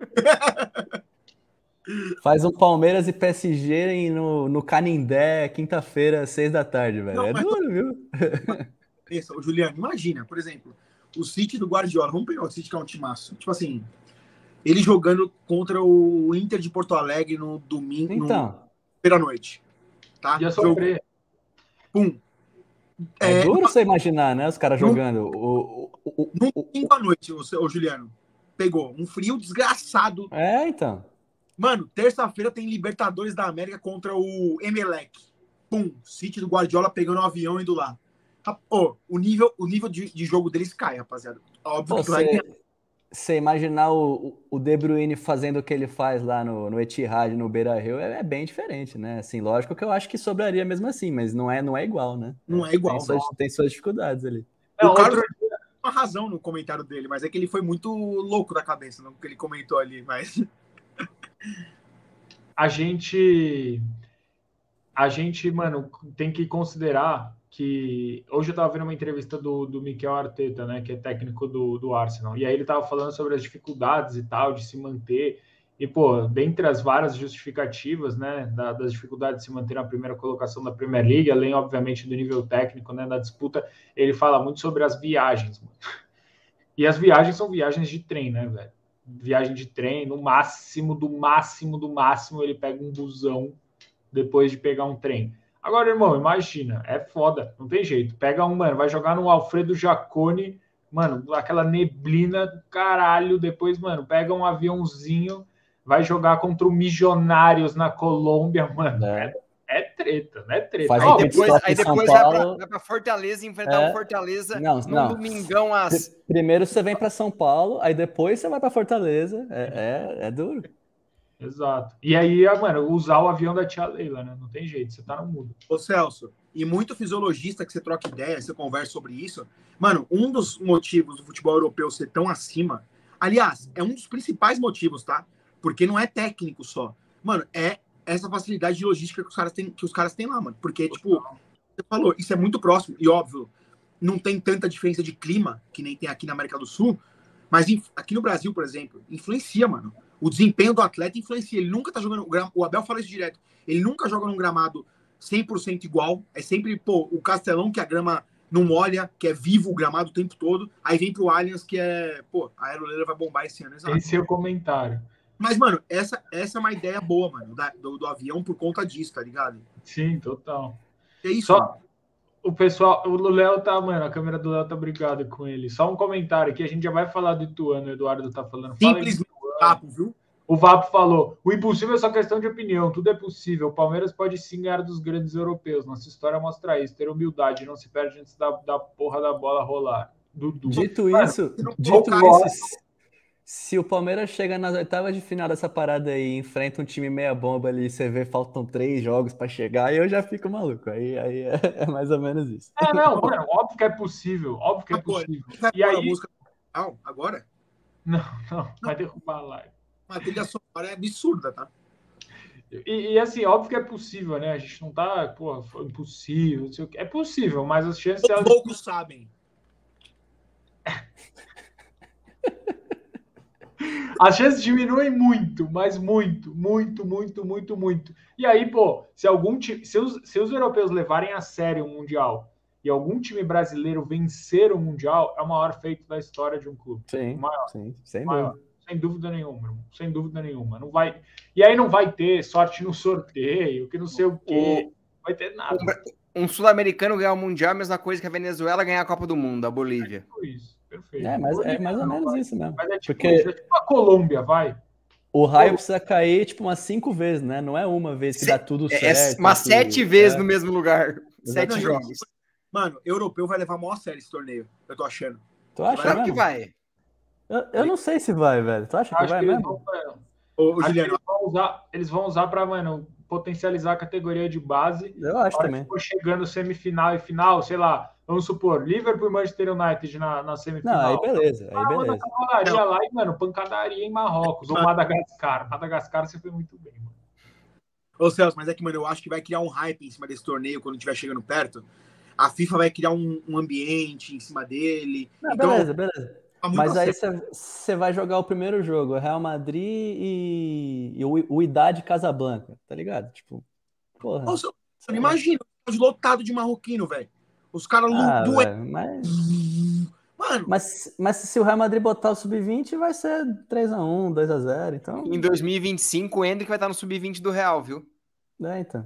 Faz um Palmeiras e P S G em- no, no Canindé, quinta-feira, seis da tarde, velho. Não, É mas- duro, viu? Esse, o Juliano, imagina, por exemplo, o City do Guardiola. Vamos pegar o City que é um timaço. Tipo assim, ele jogando contra o Inter de Porto Alegre no domingo, Então, no noite. Tá? Ia Jogo, sofrer. pum. é, É, duro você imaginar, né? Os caras Não- jogando. O, o, o, No o- domingo à noite, o, o Juliano. Pegou um frio desgraçado. é, então. Mano, terça-feira tem Libertadores da América contra o Emelec. Pum, City do Guardiola pegando um avião e indo lá. Pô, o nível, o nível de, de jogo deles cai, rapaziada. Óbvio Pô, que vai ganhar. Você imaginar o, o De Bruyne fazendo o que ele faz lá no, no Etihad, no Beira-Rio, é, é bem diferente, né? Assim, lógico que eu acho que sobraria mesmo assim, mas não é, não é igual, né? Não é igual. Tem suas, tem suas dificuldades ali. Não, o Carlos outro- tem uma razão no comentário dele, mas é que ele foi muito louco da cabeça no que ele comentou ali. Mas a gente a gente, mano, tem que considerar que hoje eu tava vendo uma entrevista do, do Mikel Arteta, né, que é técnico do, do Arsenal, e aí ele tava falando sobre as dificuldades e tal, de se manter, e pô, dentre as várias justificativas, né, da, das dificuldades de se manter na primeira colocação da Premier League, além, obviamente, do nível técnico, né, da disputa, ele fala muito sobre as viagens, mano. E as viagens são viagens de trem, né, velho? Viagem de trem, no máximo, do máximo, do máximo, ele pega um busão depois de pegar um trem. Agora, irmão, imagina, é foda, não tem jeito. Pega um, mano, vai jogar no Alfredo Jaconi, mano, aquela neblina do caralho, depois, mano, pega um aviãozinho, vai jogar contra o Milionários na Colômbia, mano. É, é treta, não é treta. Faz Ó, um Depois, Stop aí em São depois vai Paulo. pra, vai pra Fortaleza enfrentar É. o Fortaleza Não, num não. domingão às. Pr- Primeiro você vem pra São Paulo, aí depois você vai pra Fortaleza. É, é, é duro. Exato. E aí, mano, usar o avião da tia Leila, né? Não tem jeito, você tá no mudo. ô Celso, e muito fisiologista que você troca ideia, você conversa sobre isso. Mano, um dos motivos do futebol europeu ser tão acima, aliás, é um dos principais motivos, tá? Porque não é técnico só. Mano, é essa facilidade de logística que os caras têm, que os caras têm lá, mano. Porque, tipo, você falou, isso é muito próximo, e óbvio, não tem tanta diferença de clima que nem tem aqui na América do Sul, mas inf- aqui no Brasil, por exemplo, influencia, mano. O desempenho do atleta influencia. Ele nunca tá jogando. o gra- O Abel fala isso direto. Ele nunca joga num gramado cem por cento igual. É sempre, pô, o Castelão, que a grama não molha, que é vivo o gramado o tempo todo. Aí vem pro Allianz, que é, pô, a aeroleira vai bombar esse ano. Exato. Esse é o comentário. Mas, mano, essa, essa é uma ideia boa, mano, da- do, do avião por conta disso, tá ligado? Sim, total. É isso. Só, mano. O pessoal, o Léo tá, mano, a câmera do Léo tá brigada com ele. Só um comentário aqui, a gente já vai falar do Ituano, o Eduardo tá falando. Fala Simplesmente papo, viu? O Vapo falou, o impossível é só questão de opinião, tudo é possível. O Palmeiras pode sim ganhar dos grandes europeus. Nossa história mostra isso. Ter humildade, não se perde antes da, da porra da bola rolar. Dudu. Dito Mano, isso, dito isso, se o Palmeiras chega nas oitavas de final dessa parada aí e enfrenta um time meia bomba ali, você vê faltam três jogos pra chegar, aí eu já fico maluco. Aí, aí é, é mais ou menos isso. É, não, mano, óbvio que é possível. Óbvio que é possível. Vai E aí... a música agora? Não, não, vai derrubar a live. A trilha sonora é absurda, tá? E, e assim, óbvio que é possível, né? A gente não tá, pô, foi impossível, não sei o que. É possível, mas as chances... Os poucos sabem. As chances diminuem muito, mas muito, muito, muito, muito, muito. E aí, pô, se algum time, se os, se os europeus levarem a sério o Mundial e algum time brasileiro vencer o Mundial, é o maior feito da história de um clube. Sim, maior, sim, sem maior. dúvida. Sem dúvida nenhuma, irmão. Sem dúvida nenhuma. Não vai... E aí não vai ter sorte no sorteio, que não sei o quê. Não vai ter nada. Um, um sul-americano ganhar o Mundial é a mesma coisa que a Venezuela ganhar a Copa do Mundo, a Bolívia. É isso, perfeito. É, mas, é mais ou menos isso mesmo. Mas é tipo, Porque isso, é tipo a Colômbia, vai. O raio precisa cair tipo umas cinco vezes, né? Não é uma vez que dá tudo certo. É umas tudo... sete vezes é. no mesmo lugar. Exatamente. Sete jogos. Mano, europeu vai levar a maior série esse torneio. Eu tô achando. Tu acha Claro mesmo? que vai. Eu, eu não sei se vai, velho. Tu acha que Acho vai que eles mesmo? vão, Ô, Acho Juliano, que eles vão usar, eles vão usar para, mano, potencializar a categoria de base. Eu acho também. For chegando semifinal e final, sei lá, vamos supor, Liverpool e Manchester United na, na semifinal. Não, aí beleza, aí Ah, manda beleza. cavalaria lá e, mano, pancadaria em Marrocos, ou Madagascar. Madagascar você foi muito bem, mano. Ô, Celso, mas é que, mano, eu acho que vai criar um hype em cima desse torneio quando estiver chegando perto. A FIFA vai criar um, um ambiente em cima dele. Não, então, beleza, beleza. Mas aí você vai jogar o primeiro jogo, Real Madrid e, e o, o Idade Casablanca, tá ligado? Tipo, porra. Nossa, você não imagina, lotado de marroquino, velho. Os caras ah, doentes. Mas... Mano. Mas, mas se o Real Madrid botar o sub vinte, vai ser três a um, dois a zero, então... Em dois mil e vinte e cinco, o Endrick vai estar no sub vinte do Real, viu? É, então.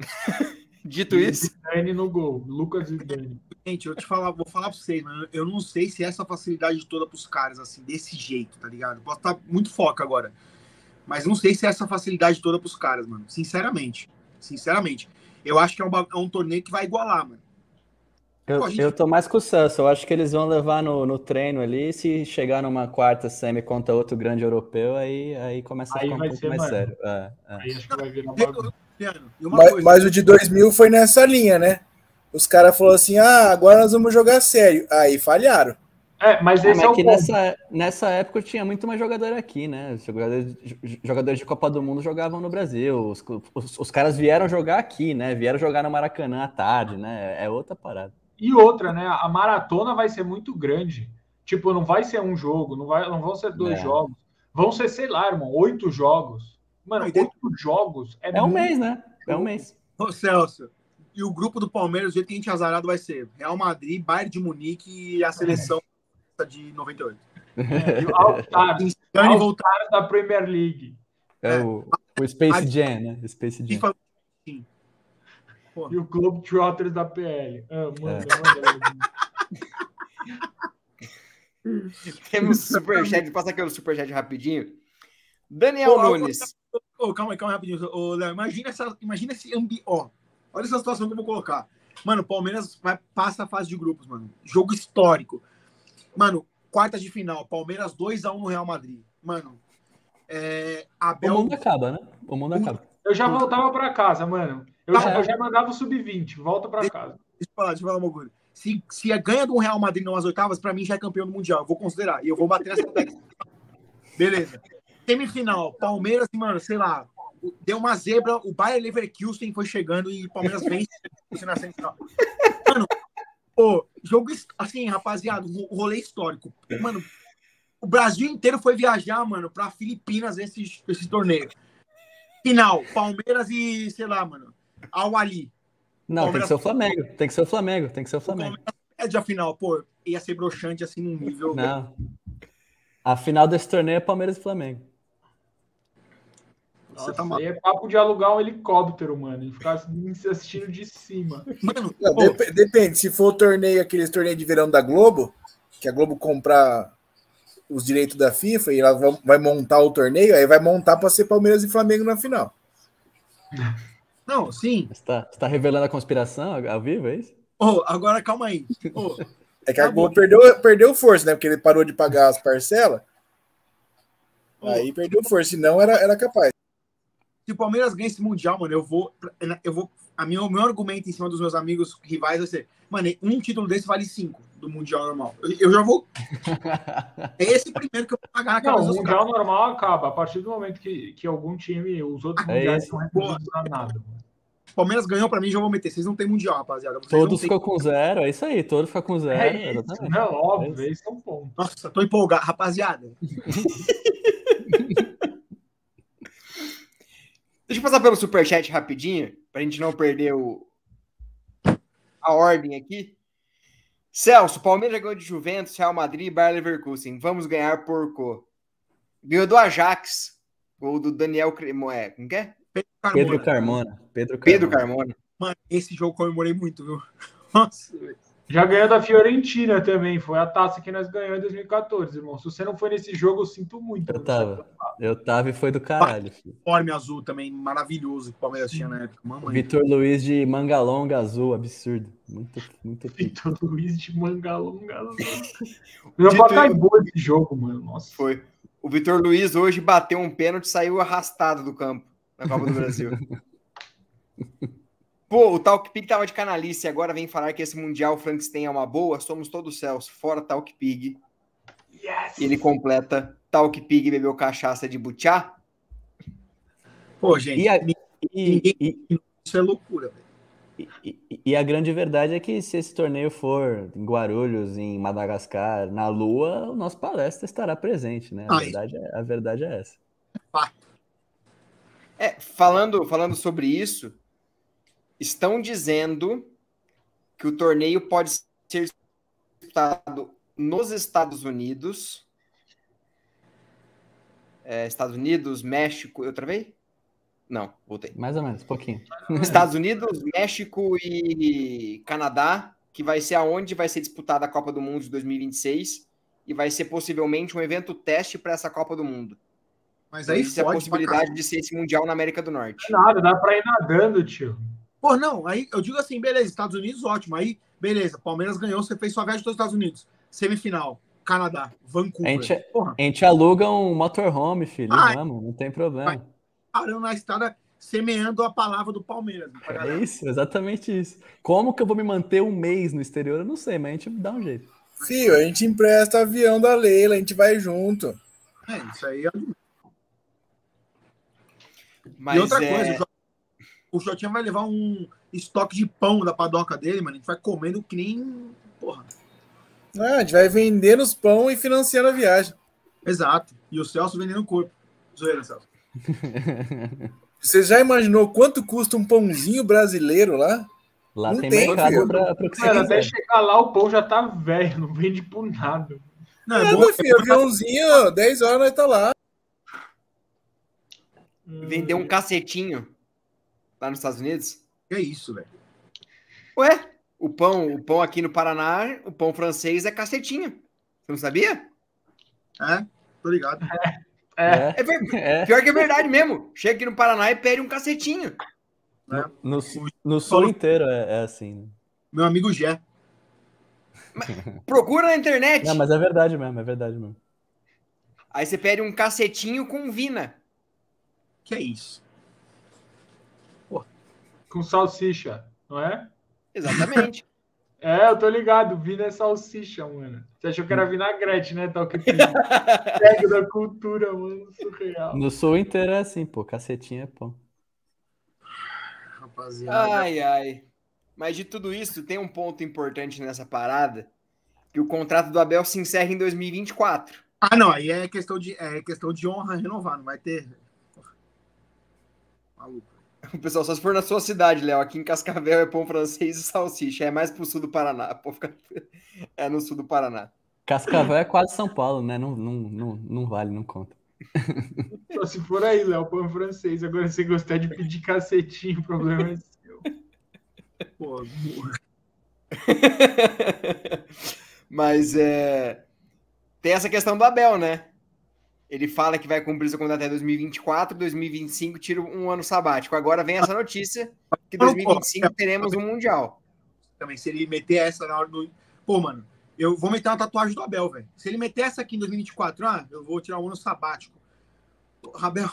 Dito isso... Zidane no gol, Lucas Zidane. Gente, eu te falar, vou falar pra vocês, mano. Eu não sei se essa facilidade toda pros caras, assim, desse jeito, tá ligado? Posso estar muito foca agora. Mas não sei se é essa facilidade toda pros caras, mano. Sinceramente. Sinceramente. Eu acho que é um, é um torneio que vai igualar, mano. Eu, Pô, gente... eu tô mais com o Celso. Eu acho que eles vão levar no, no treino ali. Se chegar numa quarta semi contra outro grande europeu, aí, aí começa a aí ficar um pouco ser, mais mano. sério. É, é. Aí acho que vai virar bagunça. Mas, coisa... mas o de dois mil foi nessa linha, né? Os caras falaram assim, ah, agora nós vamos jogar sério. Aí falharam. É, mas esse ah, é o que ponto. nessa, nessa época tinha muito mais jogador aqui, né? Os jogadores, jogadores de Copa do Mundo jogavam no Brasil. Os, os, os caras vieram jogar aqui, né? Vieram jogar no Maracanã à tarde, né? É outra parada. E outra, né? A maratona vai ser muito grande. Tipo, não vai ser um jogo, não, vai, não vão ser dois é. jogos. Vão ser, sei lá, irmão, oito jogos. Mano, oito jogos é É um muito... mês, né? É um mês. Ô, Celso, e o grupo do Palmeiras, o jeito que a gente azarado vai ser Real Madrid, Bayern de Munique e a seleção é. de noventa e oito. É, e o Altar, Altar da Premier League. É, é. O, o Space a... Jam, né? O Space Jam. Sim. E o Globetrotters da P L. Ah, manda, é. manda. Temos superchat, passa aqui o superchat rapidinho. Daniel Pô, Nunes. Oh, calma aí, calma aí, rapidinho. Oh, Léo, imagina, essa, imagina esse ambiente. Ó, olha essa situação que eu vou colocar. Mano, o Palmeiras vai, passa a fase de grupos, mano. Jogo histórico. Mano, quartas de final. Palmeiras dois a um no Real Madrid. Mano, é, Abel... O mundo acaba, né? O mundo acaba. Eu já voltava pra casa, mano. Eu, ah, já, é. eu já mandava o sub vinte. Volta pra deixa, casa. Deixa eu falar, deixa eu falar uma coisa. Se, se ganha do Real Madrid nas oitavas, pra mim já é campeão do Mundial. Eu vou considerar. E eu vou bater nessa tecla. Beleza. Semifinal, Palmeiras, mano, sei lá, deu uma zebra, o Bayer Leverkusen foi chegando e o Palmeiras vence na semifinal. Mano, pô, jogo, assim, rapaziada, o rolê histórico. Mano, o Brasil inteiro foi viajar, mano, pra Filipinas esse, esse torneio. Final, Palmeiras e, sei lá, mano, Al-Ali. Não, Palmeiras... tem que ser o Flamengo, tem que ser o Flamengo, tem que ser o Flamengo. É de a final, pô, ia ser broxante, assim, num nível... Não, a final desse torneio é Palmeiras e Flamengo. Nossa, Você tá aí maluco. é papo de alugar um helicóptero, mano, e ficar assistindo de cima. Mano, Não, pô, dep- depende, se for o torneio, aqueles torneios de verão da Globo, que a Globo comprar os direitos da FIFA e ela va- vai montar o torneio, aí vai montar para ser Palmeiras e Flamengo na final. não, sim. Você tá, você tá revelando a conspiração ao vivo, é isso? Ô, agora calma aí. Ô, É que a Tá bom. Globo perdeu, perdeu força, né? Porque ele parou de pagar as parcelas, ô, aí perdeu força, senão era, era capaz. se o Palmeiras ganha esse Mundial, mano, eu vou. Eu vou a minha, o meu argumento em cima dos meus amigos rivais vai ser: mano, um título desse vale cinco do Mundial normal. Eu, eu já vou. É esse primeiro que eu vou pagar na Não, cabeça o dos Mundial caras. normal acaba. A partir do momento que, que algum time, os outros É mundiais isso. são reduzidos a nada. Mano. O Palmeiras ganhou pra mim, já vou meter. Vocês não tem Mundial, rapaziada. Vocês Todos não têm... ficam com zero, é isso aí, todos ficam com zero. É isso, exatamente. não, É óbvio, isso. esse é um ponto. Nossa, tô empolgado. Rapaziada, Deixa eu passar pelo superchat rapidinho, pra gente não perder o... a ordem aqui. Celso, Palmeiras ganhou de Juventus, Real Madrid e Bayer Leverkusen. Vamos ganhar, porco. Ganhou do Ajax, ou do Daniel Cremoé. Como que é? Pedro Carmona. Pedro Carmona. Pedro Carmona. Mano, esse jogo eu comemorei muito, viu? Nossa, velho. Já ganhou da Fiorentina também. Foi a taça que nós ganhamos em dois mil e quatorze, irmão. Se você não foi nesse jogo, eu sinto muito. Eu mano. tava. Eu tava e foi do caralho, filho. Uniforme azul também, maravilhoso que o Palmeiras tinha na época. Mamãe. Vitor Luiz de manga longa azul, absurdo. Muito, muito pique. Vitor Luiz de Mangalonga. Meu Pacaembu esse jogo, mano. Nossa. Foi. O Vitor Luiz hoje bateu um pênalti e saiu arrastado do campo na Copa do Brasil. Pô, o Talk Pig tava de canalice e agora vem falar que esse Mundial Frankenstein é uma boa. Somos todos Celso, fora Talk Pig. Yes. E ele completa: Talk Pig bebeu cachaça de butiá. Pô, gente, E a, ninguém- e, e, isso é loucura, velho. e, e- e a grande verdade é que se esse torneio for em Guarulhos, em Madagascar, na Lua, o nosso palestra estará presente, né? A Ah, verdade é, a verdade é essa. É, falando, falando sobre isso, estão dizendo que o torneio pode ser disputado nos Estados Unidos. É, Estados Unidos, México. Eu travei? Não, voltei. Mais ou menos, um pouquinho. Estados Unidos, México e Canadá, que vai ser aonde vai ser disputada a Copa do Mundo de dois mil e vinte e seis e vai ser possivelmente um evento teste para essa Copa do Mundo. Mas Então, aí existe a fode pra possibilidade caralho. de ser esse Mundial na América do Norte. Nada, dá pra ir nadando, tio. Pô, não, aí eu digo assim, beleza, Estados Unidos, ótimo. Aí, beleza, Palmeiras ganhou, você fez sua viagem para os Estados Unidos. Semifinal, Canadá, A Vancouver. gente, Porra, a gente aluga um motorhome, filho. Ai. Vamos, não tem problema. parando na estrada, semeando a palavra do Palmeiras. pra É galera. isso, exatamente isso. Como que eu vou me manter um mês no exterior? Eu não sei, mas a gente dá um jeito. Fio, a gente empresta avião da Leila, a gente vai junto. É, isso aí. é- Mas e outra é... coisa, o Jo- o Jotinha vai levar um estoque de pão da padoca dele, mano. A gente vai comendo que nem. Porra. Ah, a gente vai vendendo os pão e financiando a viagem. Exato. E o Celso vendendo o corpo. Zoeira, Celso. Você já imaginou quanto custa um pãozinho brasileiro lá? Lá Não tem, tem, mercado filho. para o que você Mano, até quiser. chegar lá, o pão já tá velho, não vende por nada. Não, é É, bom. meu filho, aviãozinho, dez horas nós tá lá. Vender um cacetinho lá nos Estados Unidos. É isso, velho. Ué, o pão, o pão aqui no Paraná, o pão francês é cacetinho. Você não sabia? É, tô ligado. É, É ver... é. Pior que é verdade mesmo. Chega aqui no Paraná e pede um cacetinho. Né? No, no sul inteiro é, é assim. Né? Meu amigo Gé. Procura na internet. Não, mas é verdade mesmo, é verdade mesmo. Aí você pede um cacetinho com vina. Que é isso? Com salsicha, não é? Exatamente. É, eu tô ligado, vina é salsicha, mano. Você achou que era vinagrete, né, Talk Pig? Pego da cultura, mano, surreal. No sul inteiro é assim, pô, cacetinho é pão. Rapaziada. Ai, ai. Mas de tudo isso, tem um ponto importante nessa parada, que o contrato do Abel se encerra em dois mil e vinte e quatro. Ah, não, aí é questão de, é questão de honra renovar, não vai ter. Maluco. O pessoal, só se for na sua cidade, Léo. Aqui em Cascavel é pão francês e salsicha. É mais pro sul do Paraná. Pô, fica... É no sul do Paraná. Cascavel é quase São Paulo, né? Não, não, não, não vale, não conta. Só se for aí, Léo, pão francês. Agora, se você gostar de pedir cacetinho, o problema é seu. Pô, Mas é... tem essa questão do Abel, né? Ele fala que vai cumprir seu contrato até dois mil e vinte e quatro, dois mil e vinte e cinco tira um ano sabático. Agora vem essa notícia que em dois mil e vinte e cinco teremos um Mundial. Também, se ele meter essa na hora do... Pô, mano, eu vou meter uma tatuagem do Abel, velho. Se ele meter essa aqui em dois mil e vinte e quatro, ah, eu vou tirar um ano sabático. Porra, Abel...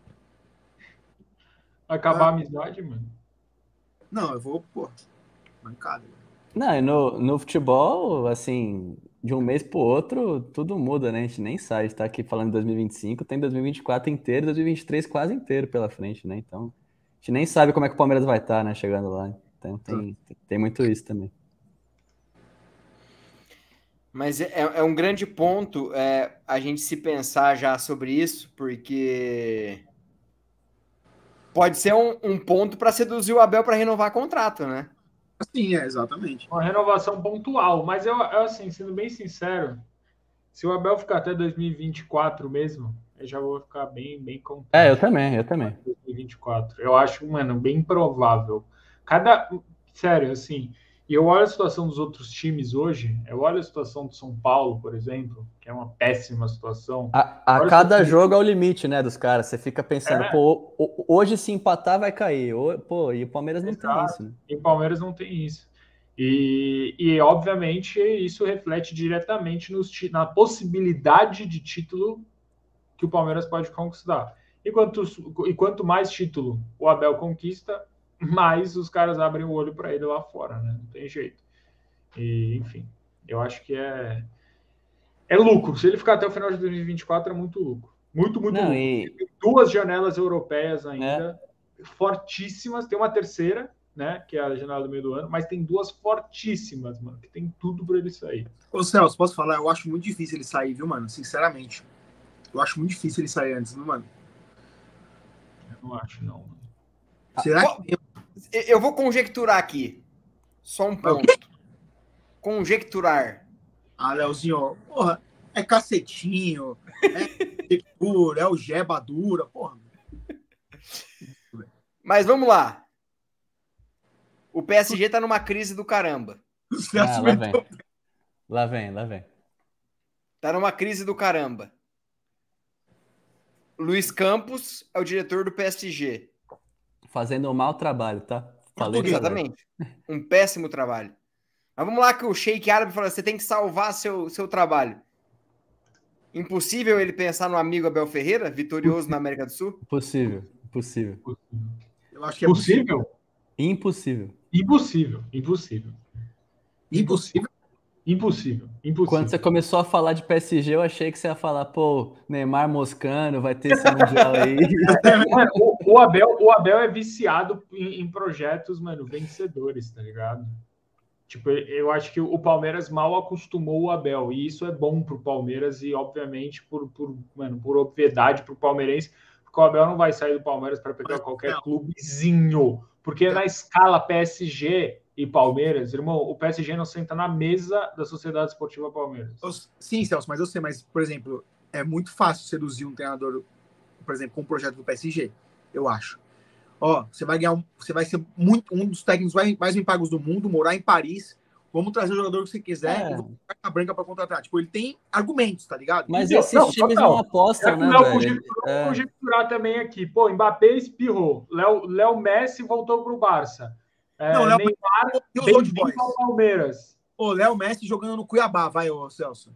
Vai acabar ah. a amizade, mano? Não, eu vou, pô, mancada. Não, e no, no futebol, assim, de um mês pro outro, tudo muda, né? A gente nem sabe, a gente tá aqui falando de dois mil e vinte e cinco, tem dois mil e vinte e quatro inteiro, dois mil e vinte e três quase inteiro pela frente, né? Então, a gente nem sabe como é que o Palmeiras vai estar, né, chegando lá. Então, tem, tem muito isso também. Mas é, é um grande ponto é, a gente se pensar já sobre isso, porque pode ser um, um ponto para seduzir o Abel para renovar contrato, né? Sim, é, exatamente. Uma renovação pontual, mas eu, eu, assim, sendo bem sincero, se o Abel ficar até dois mil e vinte e quatro mesmo, eu já vou ficar bem, bem contente. É, eu também, eu também. dois mil e vinte e quatro. Eu acho, mano, bem provável. Cada... Sério, assim, e eu olho a situação dos outros times hoje, eu olho a situação do São Paulo, por exemplo, que é uma péssima situação. A, a cada jogo é o limite, né, dos caras. Você fica pensando, é. pô, hoje se empatar vai cair. Pô, e o Palmeiras não Exato. tem isso, né? E o Palmeiras não tem isso. E, e obviamente, isso reflete diretamente nos, na possibilidade de título que o Palmeiras pode conquistar. E quanto, e quanto mais título o Abel conquista, mais os caras abrem o olho para ele lá fora, né? Não tem jeito. E, enfim, eu acho que é é lucro. Se ele ficar até o final de dois mil e vinte e quatro, é muito lucro. Muito, muito Não, lucro. e... Tem duas janelas europeias ainda, é. fortíssimas. Tem uma terceira, né? Que é a janela do meio do ano, mas tem duas fortíssimas, mano, que tem tudo para ele sair. Ô, Celso, posso falar? Eu acho muito difícil ele sair, viu, mano? Sinceramente. Eu acho muito difícil ele sair antes, viu, mano? Eu não acho, não, mano. Será ah, que... Eu vou conjecturar aqui. Só um ponto. Conjecturar. Ah, Leozinho, porra, é cacetinho, é textura, é o jeba dura, porra. Mas vamos lá. O P S G tá numa crise do caramba. Ah, lá vem. Lá vem, lá vem. Tá numa crise do caramba. Luiz Campos é o diretor do P S G. Fazendo um mau trabalho, tá? Falei Exatamente. Um péssimo trabalho. Mas vamos lá que o Sheik Árabe falou, você tem que salvar seu, seu trabalho. Impossível ele pensar no amigo Abel Ferreira, vitorioso na América do Sul? Possível, impossível. Eu acho que é possível. Impossível. Impossível. Impossível. Impossível. Impossível. Impossível. Quando você começou a falar de P S G, eu achei que você ia falar, pô, Neymar moscando, vai ter esse Mundial aí. o, o, Abel, o Abel é viciado em, em projetos, mano, vencedores, tá ligado? Tipo, eu acho que o Palmeiras mal acostumou o Abel, e isso é bom pro Palmeiras e, obviamente, por, por, mano, por obviedade pro palmeirense, porque o Abel não vai sair do Palmeiras para pegar qualquer não. clubezinho, porque não. na escala P S G e Palmeiras, irmão, o P S G não senta na mesa da Sociedade Esportiva Palmeiras. Sim, Celso, mas eu sei, mas, por exemplo, é muito fácil seduzir um treinador, por exemplo, com um projeto do P S G, eu acho. Ó, você vai ganhar, um, você vai ser muito, um dos técnicos mais bem pagos do mundo, morar em Paris, vamos trazer o jogador que você quiser, é. e vou carta branca para contratar. Tipo, ele tem argumentos, tá ligado? Mas esses não, times total. não apostam, é, né, não, velho? Vou é. conjecturar também aqui. Pô, Mbappé espirrou. Léo, Léo Messi voltou pro Barça. É, não, Léo Neymar bem-vindo ao Palmeiras. Ô, Léo Messi jogando no Cuiabá, vai, ô Celso.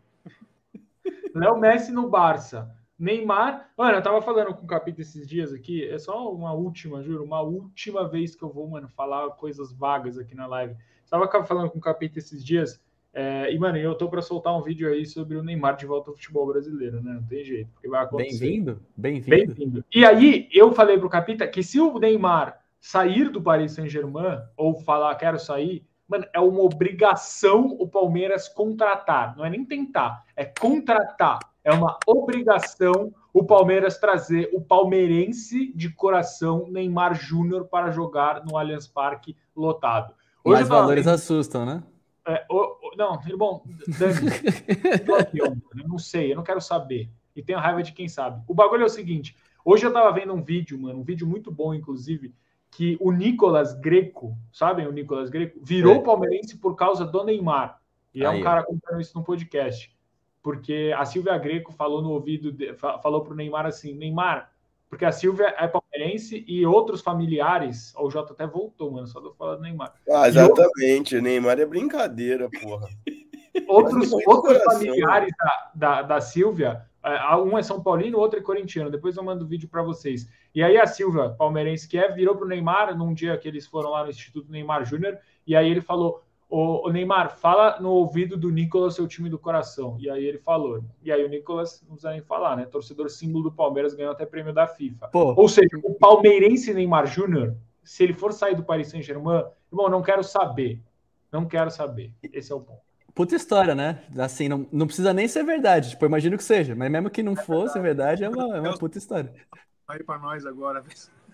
Léo Messi no Barça. Neymar... Mano, eu tava falando com o Capita esses dias aqui, é só uma última, juro, uma última vez que eu vou, mano, falar coisas vagas aqui na live. Eu tava falando com o Capita esses dias, é, e, mano, eu tô pra soltar um vídeo aí sobre o Neymar de volta ao futebol brasileiro, né? Não tem jeito, porque vai acontecer. Bem-vindo, bem-vindo. Bem-vindo. E aí, eu falei pro Capita que se o Neymar sair do Paris Saint-Germain, ou falar quero sair, mano, é uma obrigação o Palmeiras contratar. Não é nem tentar, é contratar. É uma obrigação o Palmeiras trazer o palmeirense de coração Neymar Júnior para jogar no Allianz Parque lotado. Hoje Mas valores falei, assustam, né? É, o, o, não, irmão, Dani, eu não sei, eu não quero saber. E tenho raiva de quem sabe. O bagulho é o seguinte, Hoje eu tava vendo um vídeo, mano, um vídeo muito bom, inclusive, que o Nicolas Greco, sabem o Nicolas Greco? Virou É. palmeirense por causa do Neymar. E é Aí, um ó. cara contando isso no podcast. Porque a Silvia Greco falou no ouvido, de, falou pro Neymar assim, Neymar, porque a Silvia é palmeirense e outros familiares, o Jota até voltou, mano, só tô falando do Neymar. Ah, exatamente, o Neymar é brincadeira, porra. Outros, Mas outros coração, familiares da, da, da Silvia, um é São Paulino, o outro é corintiano. Depois eu mando o vídeo para vocês. E aí a Silvia, palmeirense que é, virou pro Neymar num dia que eles foram lá no Instituto Neymar Júnior, e aí ele falou, ô, ô Neymar, fala no ouvido do Nicolas, seu time do coração. E aí ele falou. E aí o Nicolas, não precisa nem falar, né? Torcedor símbolo do Palmeiras, ganhou até prêmio da FIFA. Pô. Ou seja, o palmeirense Neymar Júnior, se ele for sair do Paris Saint-Germain, irmão, não quero saber. Não quero saber. Esse é o ponto. Puta história, né? Assim, não, não precisa nem ser verdade. Tipo, eu imagino que seja. Mas mesmo que não fosse verdade, é uma, é uma puta história. Vai pra nós agora.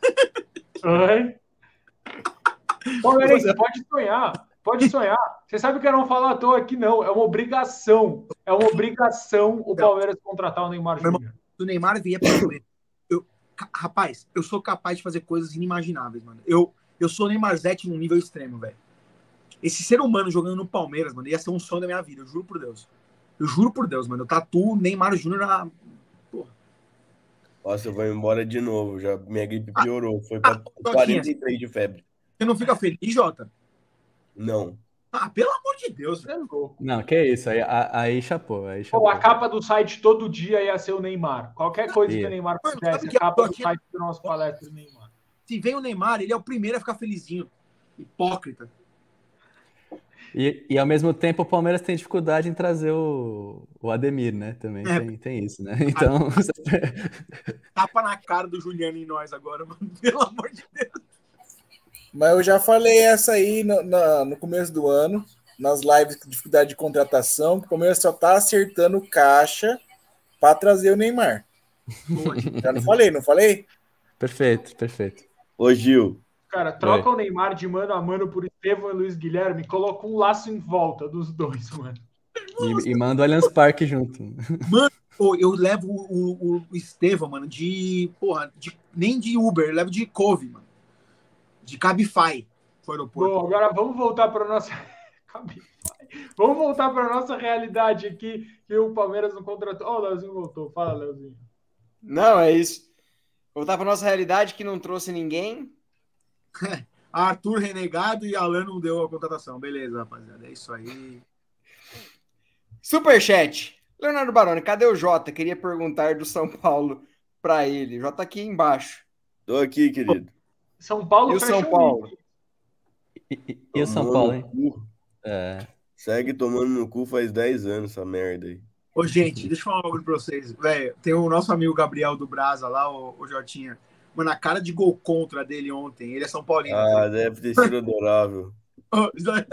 Oi? Palmeirense, pode sonhar. Pode sonhar. Você sabe que eu não falo à toa aqui, não. É uma obrigação. É uma obrigação o Palmeiras contratar o Neymar Júnior. Se o Neymar vier para o eu, rapaz, eu sou capaz de fazer coisas inimagináveis, mano. Eu, eu sou Neymar Zete num nível extremo, velho. Esse ser humano jogando no Palmeiras, mano, ia ser um sonho da minha vida, eu juro por Deus. Eu juro por Deus, mano. Eu tatuo Neymar Júnior na... Porra. Nossa, eu vou embora de novo. Já, minha gripe piorou. Foi pra ah, quarenta e três de febre. Você não fica feliz, Jota? Não. Ah, pelo amor de Deus, velho. Não, que isso. Aí, aí chapou. Aí chapou. Pô, a capa do site todo dia ia ser o Neymar. Qualquer coisa Ia. que o Neymar Mano, fizesse, sabe a que capa eu do tinha- site do nosso palestra do Neymar. Se vem o Neymar, ele é o primeiro a ficar felizinho. Hipócrita. E, e ao mesmo tempo o Palmeiras tem dificuldade em trazer o, o Ademir, né? Também É. tem, tem isso, né? Então. Tapa na cara do Juliano em nós agora, mano. Pelo amor de Deus. Mas eu já falei essa aí no, na- no começo do ano, nas lives com dificuldade de contratação, que o Palmeiras só tá acertando caixa para trazer o Neymar. Já não falei, não falei? Perfeito, perfeito. Ô, Gil, Cara, troca o Neymar de mano a mano por Estevão e Luiz Guilherme, coloca um laço em volta dos dois, mano. E, e manda o Allianz Parque junto. Pô, eu levo o, o, o Estevão, mano, de. Porra, de, nem de Uber, eu levo de Cove, mano. De Cabify. Foi no aeroporto. Bom, agora vamos voltar para nossa. Vamos voltar para nossa realidade aqui, que o Palmeiras não contratou. Ó, oh, o Leozinho voltou. Fala, Leozinho. Não, é isso. Voltar para nossa realidade que não trouxe ninguém. Arthur renegado e Alan não deu a contratação. Beleza, rapaziada. É isso aí. Superchat. Leonardo Baroni, cadê o Jota? Queria perguntar do São Paulo para ele. Jota aqui embaixo. tô aqui, querido. São Paulo E o fecha São Paulo? bico. E, e- e o São Tomando Paulo, no hein? cu. É. Segue tomando no cu faz dez anos essa merda aí. Ô, gente, deixa eu falar um bagulho pra vocês. Velho, tem o nosso amigo Gabriel do Brasa lá, o, o Jotinha. Mano, a cara de gol contra dele ontem. Ele é São Paulino. Ah, deve ter sido adorável. Ô, isso aí,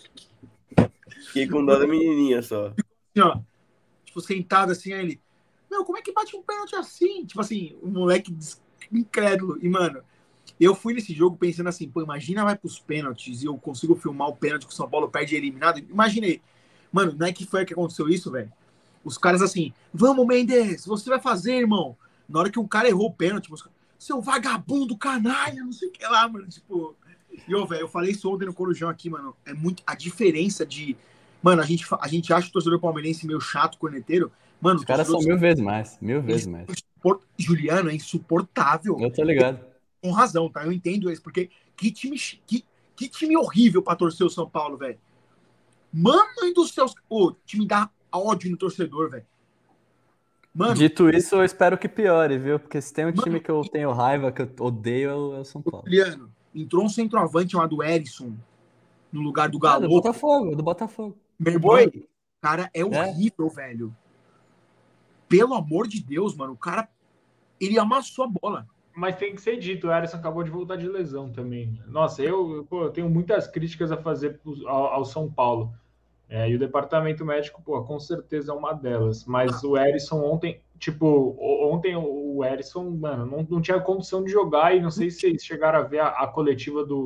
Fiquei com dó da menininha só. assim, ó, tipo, sentado assim, aí ele. Meu, como é que bate um pênalti assim? Tipo assim, um moleque des- incrédulo. E, mano, eu fui nesse jogo pensando assim, pô, imagina vai pros pênaltis e eu consigo filmar o pênalti que o São Paulo perde eliminado. Imaginei. Mano, não é que foi que aconteceu isso, velho? Os caras assim, vamos, Mendes, você vai fazer, irmão. Na hora que um cara errou o pênalti, os caras, seu vagabundo, canalha, não sei o que lá, mano. Tipo, e eu, velho, eu falei isso ontem no Corujão aqui, mano. É muito a diferença de. Mano, a gente, fa- a gente acha o torcedor palmeirense meio chato, corneteiro. Mano, Os caras são torcedor- mil vezes mais. Mil vezes mais. insupor- Juliano é insuportável. Eu tô ligado. Com razão, tá? Eu entendo isso, porque que time, que, que time horrível pra torcer o São Paulo, velho. Mano dos céus. O time dá ódio no torcedor, velho. Mano, Dito isso, eu espero que piore, viu? Porque se tem um Mano, time que eu tenho raiva, que eu odeio, é o é o São Paulo. Juliano, entrou um centroavante chamado Erisson no lugar do Ah, do Galo. Botafogo, do Botafogo. Meu irmão, Oi. o cara é horrível, velho. Pelo amor de Deus, mano. O cara, ele amassou a bola. Mas tem que ser dito, o Alisson acabou de voltar de lesão também. Nossa, eu, pô, eu tenho muitas críticas a fazer pro- ao, ao São Paulo. É, e o departamento médico, pô, com certeza é uma delas. Mas o Erisson ontem, tipo, o- ontem o Erisson, mano, não, não tinha condição de jogar e não sei se vocês chegaram a ver a, a coletiva do,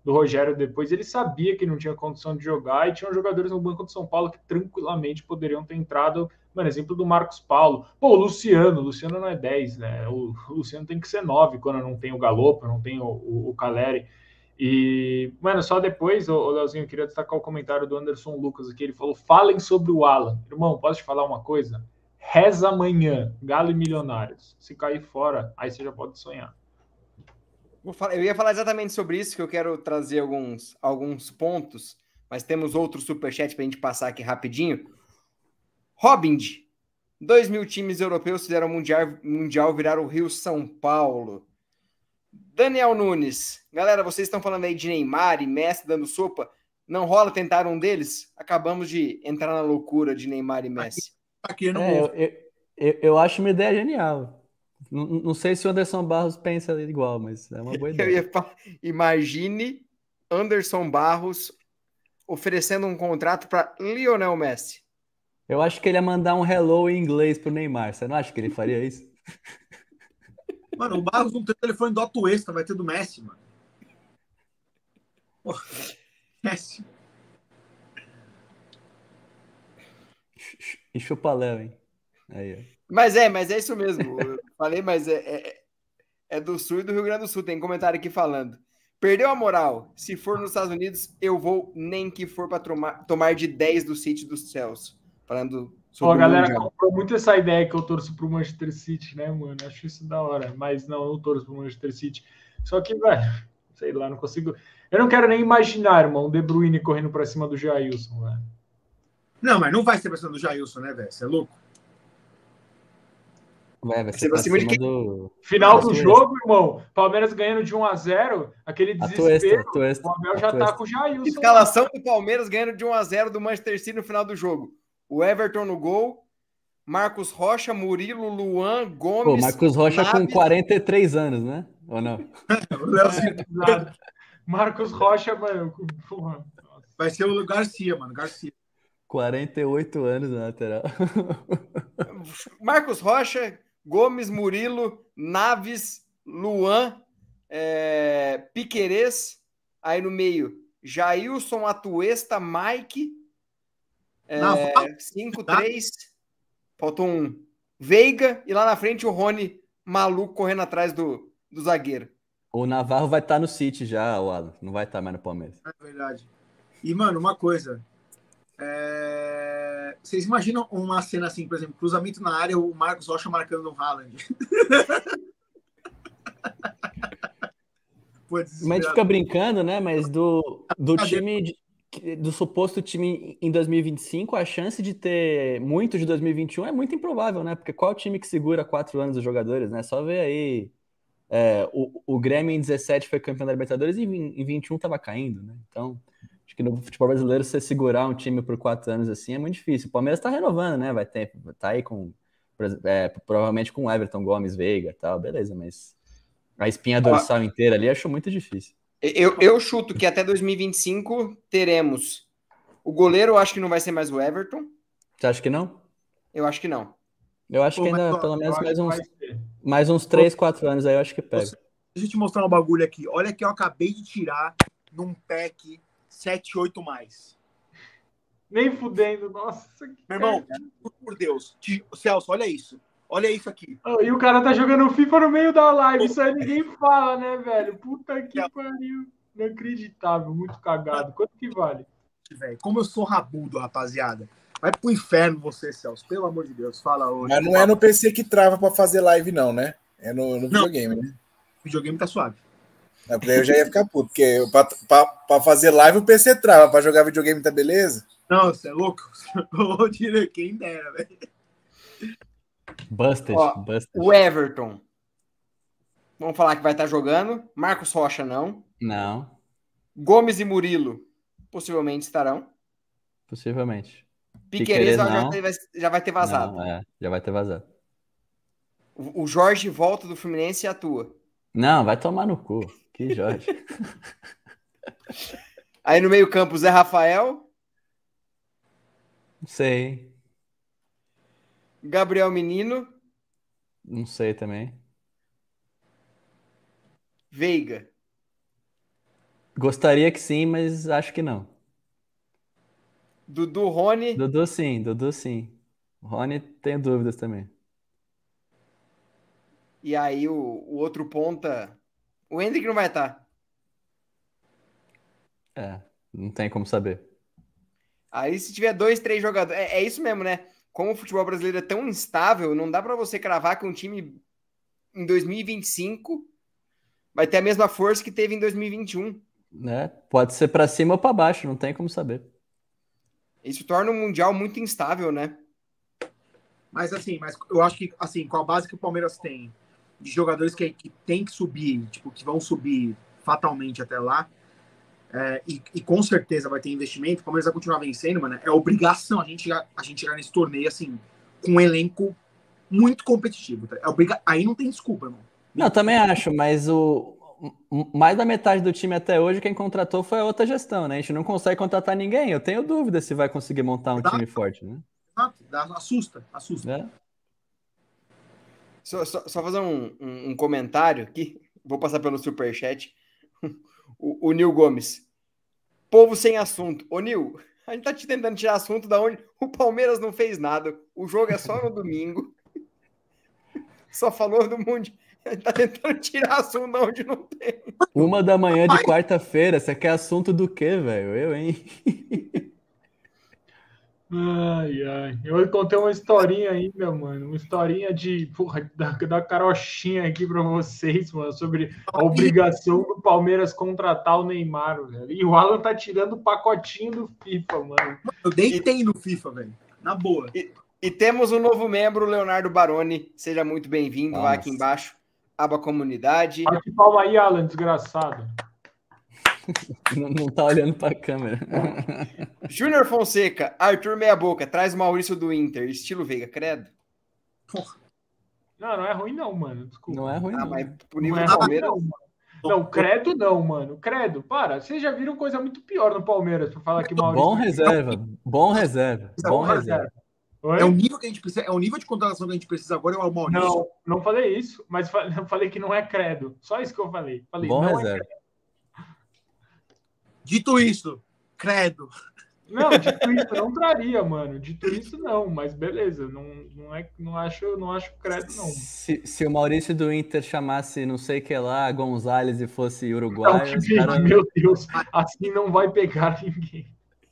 do Rogério depois, ele sabia que não tinha condição de jogar e tinha jogadores no banco de São Paulo que tranquilamente poderiam ter entrado. Mano, exemplo do Marcos Paulo. Pô, o Luciano, o Luciano não é dez, né? O, o Luciano tem que ser nove quando não tem o Galopo, não tem o, o, o Caleri. E, mano, só depois, o, o Leozinho, eu queria destacar o comentário do Anderson Lucas aqui. Ele falou: falem sobre o Alan. Irmão, posso te falar uma coisa? Reza amanhã, Galo e Milionários. Se cair fora, aí você já pode sonhar. Vou falar- Eu ia falar exatamente sobre isso, que eu quero trazer alguns, alguns pontos, mas temos outro superchat para a gente passar aqui rapidinho. Robind, dois mil times europeus fizeram mundial, mundial virar o Rio São Paulo. Daniel Nunes, galera, vocês estão falando aí de Neymar e Messi dando sopa. Não rola tentar um deles? Acabamos de entrar na loucura de Neymar e Messi. Aqui no É, eu, eu, eu, eu acho uma ideia genial. Não, não sei se o Anderson Barros pensa igual, mas é uma boa Eu ideia. ia falar, imagine Anderson Barros oferecendo um contrato para Lionel Messi. Eu acho que ele ia mandar um hello em inglês pro Neymar. Você não acha que ele faria isso? Mano, o Barros não tem telefone do Auto Extra, vai ter do Messi, mano. Porra, Messi. E chupa-léu, hein? Aí, ó. Mas é, mas é isso mesmo. Eu falei, mas é, é, é do Sul e do Rio Grande do Sul. Tem comentário aqui falando. Perdeu a moral. Se for nos Estados Unidos, eu vou nem que for para tomar, tomar de dez do City dos céus. Falando sobre Ó, a o galera Mundial. comprou muito essa ideia que eu torço pro Manchester City, né, mano? Acho isso da hora. Mas não, eu torço pro Manchester City. Só que, velho, sei lá, não consigo. Eu não quero nem imaginar, irmão, o De Bruyne correndo pra cima do Jailson, velho. Não, mas não vai ser pra cima do Jailson, né, velho? Você é louco? Vai, vai Você ser vai pra cima de cima quem? do... Final Ah, do Atuesta. jogo, irmão, Palmeiras ganhando de um a zero, aquele Atuesta, desespero, Atuesta, o Abel já tá Atuesta. com o Jailson. Escalação do Palmeiras ganhando de um a zero do Manchester City no final do jogo. O Everton no gol. Marcos Rocha, Murilo, Luan, Gomes. Pô, Marcos Rocha com Naves. quarenta e três anos, né? Ou não? O Leozinho É, exato. Marcos Rocha, mano, porra. vai ser o Garcia, mano. Garcia. quarenta e oito anos na lateral. Marcos Rocha, Gomes, Murilo, Naves, Luan, é, Piquerez. Aí no meio, Jailson, Atuesta, Mike. Navarro. É, cinco três. Faltou um. Veiga. E lá na frente o Rony, maluco, correndo atrás do, do zagueiro. O Navarro vai estar no City já, o Alan. Não vai estar mais no Palmeiras. É verdade. E, mano, uma coisa. É... Vocês imaginam uma cena assim, por exemplo, cruzamento na área, o Marcos Rocha marcando no Haaland? Pô, Mas a gente desesperado. fica brincando, né? Mas do, do time, de- do suposto time em dois mil e vinte e cinco, a chance de ter muito de dois mil e vinte e um é muito improvável, né? Porque qual time que segura quatro anos os jogadores, né? Só ver aí. é, o, o Grêmio em dezessete foi campeão da Libertadores e em, em vinte e um tava caindo, né? Então, acho que no futebol brasileiro, você segurar um time por quatro anos assim é muito difícil. O Palmeiras tá renovando, né? Vai ter, tá aí com, por exemplo, é, provavelmente com Everton, Gomes, Veiga e tal, beleza, mas a espinha dorsal inteira ali acho muito difícil. Eu, eu chuto que até dois mil e vinte e cinco teremos o goleiro, eu acho que não vai ser mais o Everton. Você acha que não? Eu acho que não. Eu acho Pô, que ainda, mas, ó, pelo menos, Eu mais acho que uns, vai ser. mais uns três, quatro anos aí eu acho que pega. Deixa eu te mostrar um bagulho aqui. Olha que eu acabei de tirar num pack sete, oito mais. Nem fudendo, nossa. que Meu irmão, cara. juro por Deus. Ti- Celso, olha isso. Olha isso aqui. Oh, e o cara tá jogando FIFA no meio da live, isso aí ninguém fala, né, velho? Puta que É. pariu. Inacreditável, muito cagado. Quanto que vale? Velho, como eu sou rabudo, rapaziada. Vai pro inferno você, Celso. Pelo amor de Deus. Fala hoje. Mas não é no P C que trava pra fazer live, não, né? É no, no videogame, né? O videogame tá suave. É, porque aí eu já ia ficar puto, porque pra, pra, pra fazer live o P C trava, pra jogar videogame tá beleza? Não, você é louco? Ô, dire- quem dera, velho. Busted, Ó, busted. O Everton. Vamos falar que vai estar jogando. Marcos Rocha não. Não, Gomes e Murilo possivelmente estarão. possivelmente. Piquerez Piquerez já, não. vai- já vai ter vazado. Não, é, já vai ter vazado. O, o Jorge volta do Fluminense e atua. Não, vai tomar no cu. Que Jorge. Aí no meio campo, Zé Rafael, Não sei, Gabriel Menino, não sei também. Veiga. Gostaria que sim, mas acho que não. Dudu, Rony. Dudu sim, Dudu sim. Rony, tenho dúvidas também. E aí o, o outro ponta. O Hendrick não vai estar. É, não tem como saber. Aí se tiver dois, três jogadores. É, é isso mesmo, né? Como o futebol brasileiro é tão instável, não dá para você cravar que um time em dois mil e vinte e cinco vai ter a mesma força que teve em dois mil e vinte e um. Né? Pode ser para cima ou para baixo, não tem como saber. Isso torna o Mundial muito instável, né? Mas assim, mas eu acho que assim, com a base que o Palmeiras tem de jogadores que, que tem que subir, tipo, que vão subir fatalmente até lá, é, e, e com certeza vai ter investimento, o Palmeiras vai continuar vencendo, mano. É obrigação a gente, a, a gente chegar nesse torneio, assim, com um elenco muito competitivo. Tá? É obriga... Aí não tem desculpa, irmão. Não, também acho, mas o mais da metade do time até hoje, quem contratou foi a outra gestão, né? A gente não consegue contratar ninguém. Eu tenho dúvida se vai conseguir montar um time forte, né? Assusta, assusta. É. Só, só, só fazer um, um, um comentário aqui. Vou passar pelo superchat. O, o Nil Gomes. Povo sem assunto. Ô, Nil, a gente tá te tentando tirar assunto da onde o Palmeiras não fez nada. O jogo é só no domingo. Só falou do mundo. A gente tá tentando tirar assunto da onde não tem. Uma da manhã de quarta-feira. Você quer assunto do quê, velho? Eu, hein? Ai, ai. Eu contei uma historinha ainda, mano. Uma historinha de, porra, da, da carochinha aqui pra vocês, mano, sobre a obrigação do Palmeiras contratar o Neymar, velho. E o Alan tá tirando o pacotinho do FIFA, mano. Eu deitei no FIFA, velho. Na boa. E, e temos um novo membro, Leonardo Baroni. Seja muito bem-vindo. Vai aqui embaixo. Aba comunidade. Bate palma aí, Alan, desgraçado. Não, não tá olhando pra câmera. Júnior Fonseca, Arthur Meia Boca, traz o Maurício do Inter, estilo Veiga, credo. Porra. Não, não é ruim não, mano. Desculpa. Não é ruim, Ah, não. mas pro Não nível é do ruim, Palmeiras. não, mano. Não, credo não, mano. Credo, para. Vocês já viram coisa muito pior no Palmeiras pra falar que o Maurício... Bom reserva, bom reserva, bom reserva. Oi? É o nível que a gente precisa, é o nível de contratação que a gente precisa agora, é o Maurício. Não, não falei isso, mas eu falei que não é credo. Só isso que eu falei. Falei, Bom não reserva. é credo. Dito isso, credo. Não, dito isso não traria, mano. Dito isso não, mas beleza. Não, não, é, não, acho, não acho credo, não. Se, se o Maurício do Inter chamasse não sei o que lá, Gonzalez e fosse uruguaio... Não, os que cara... Meu Deus, assim não vai pegar ninguém.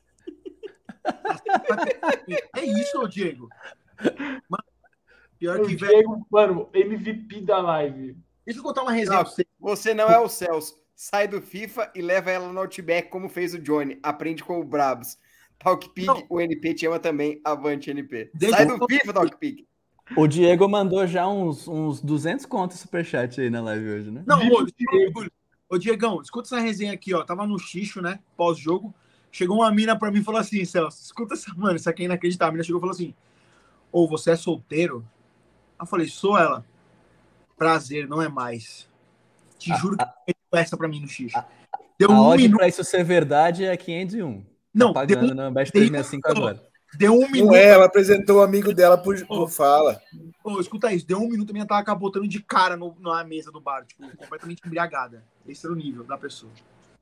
É isso, Diego. Mano, pior O que, Diego, velho. mano, M V P da live. Deixa eu contar uma resenha Não, pra você. você não é o Celso. Sai do FIFA e leva ela no Outback, como fez o Johnny. Aprende com o Brabos. TalkPig, Não. o N P te ama também. Avante, N P. Deixa Sai eu- do FIFA, TalkPig. O Diego mandou já uns, uns duzentos contos superchat aí na live hoje, né? Não, Viva ô, o Diego. ô, Diegão, escuta essa resenha aqui, ó. Tava no xixo, né? Pós-jogo. Chegou uma mina pra mim e falou assim, Celso, escuta essa, mano, isso aqui é inacreditável. A mina chegou e falou assim, ô, você é solteiro? Eu falei, sou ela. Prazer, não é mais. Te Ah, juro que ah, essa pra mim no xixo. ah, Deu A um odd minuto. pra isso ser verdade é quinhentos e um. Não, Tá deu pagando um, no Bet deu- trezentos e sessenta e cinco agora. deu um minuto. Não é, ela apresentou o amigo dela por, por fala. Ô, escuta isso, deu um minuto, a minha tava capotando de cara no, na mesa do bar, tipo, completamente embriagada. Esse era o nível da pessoa.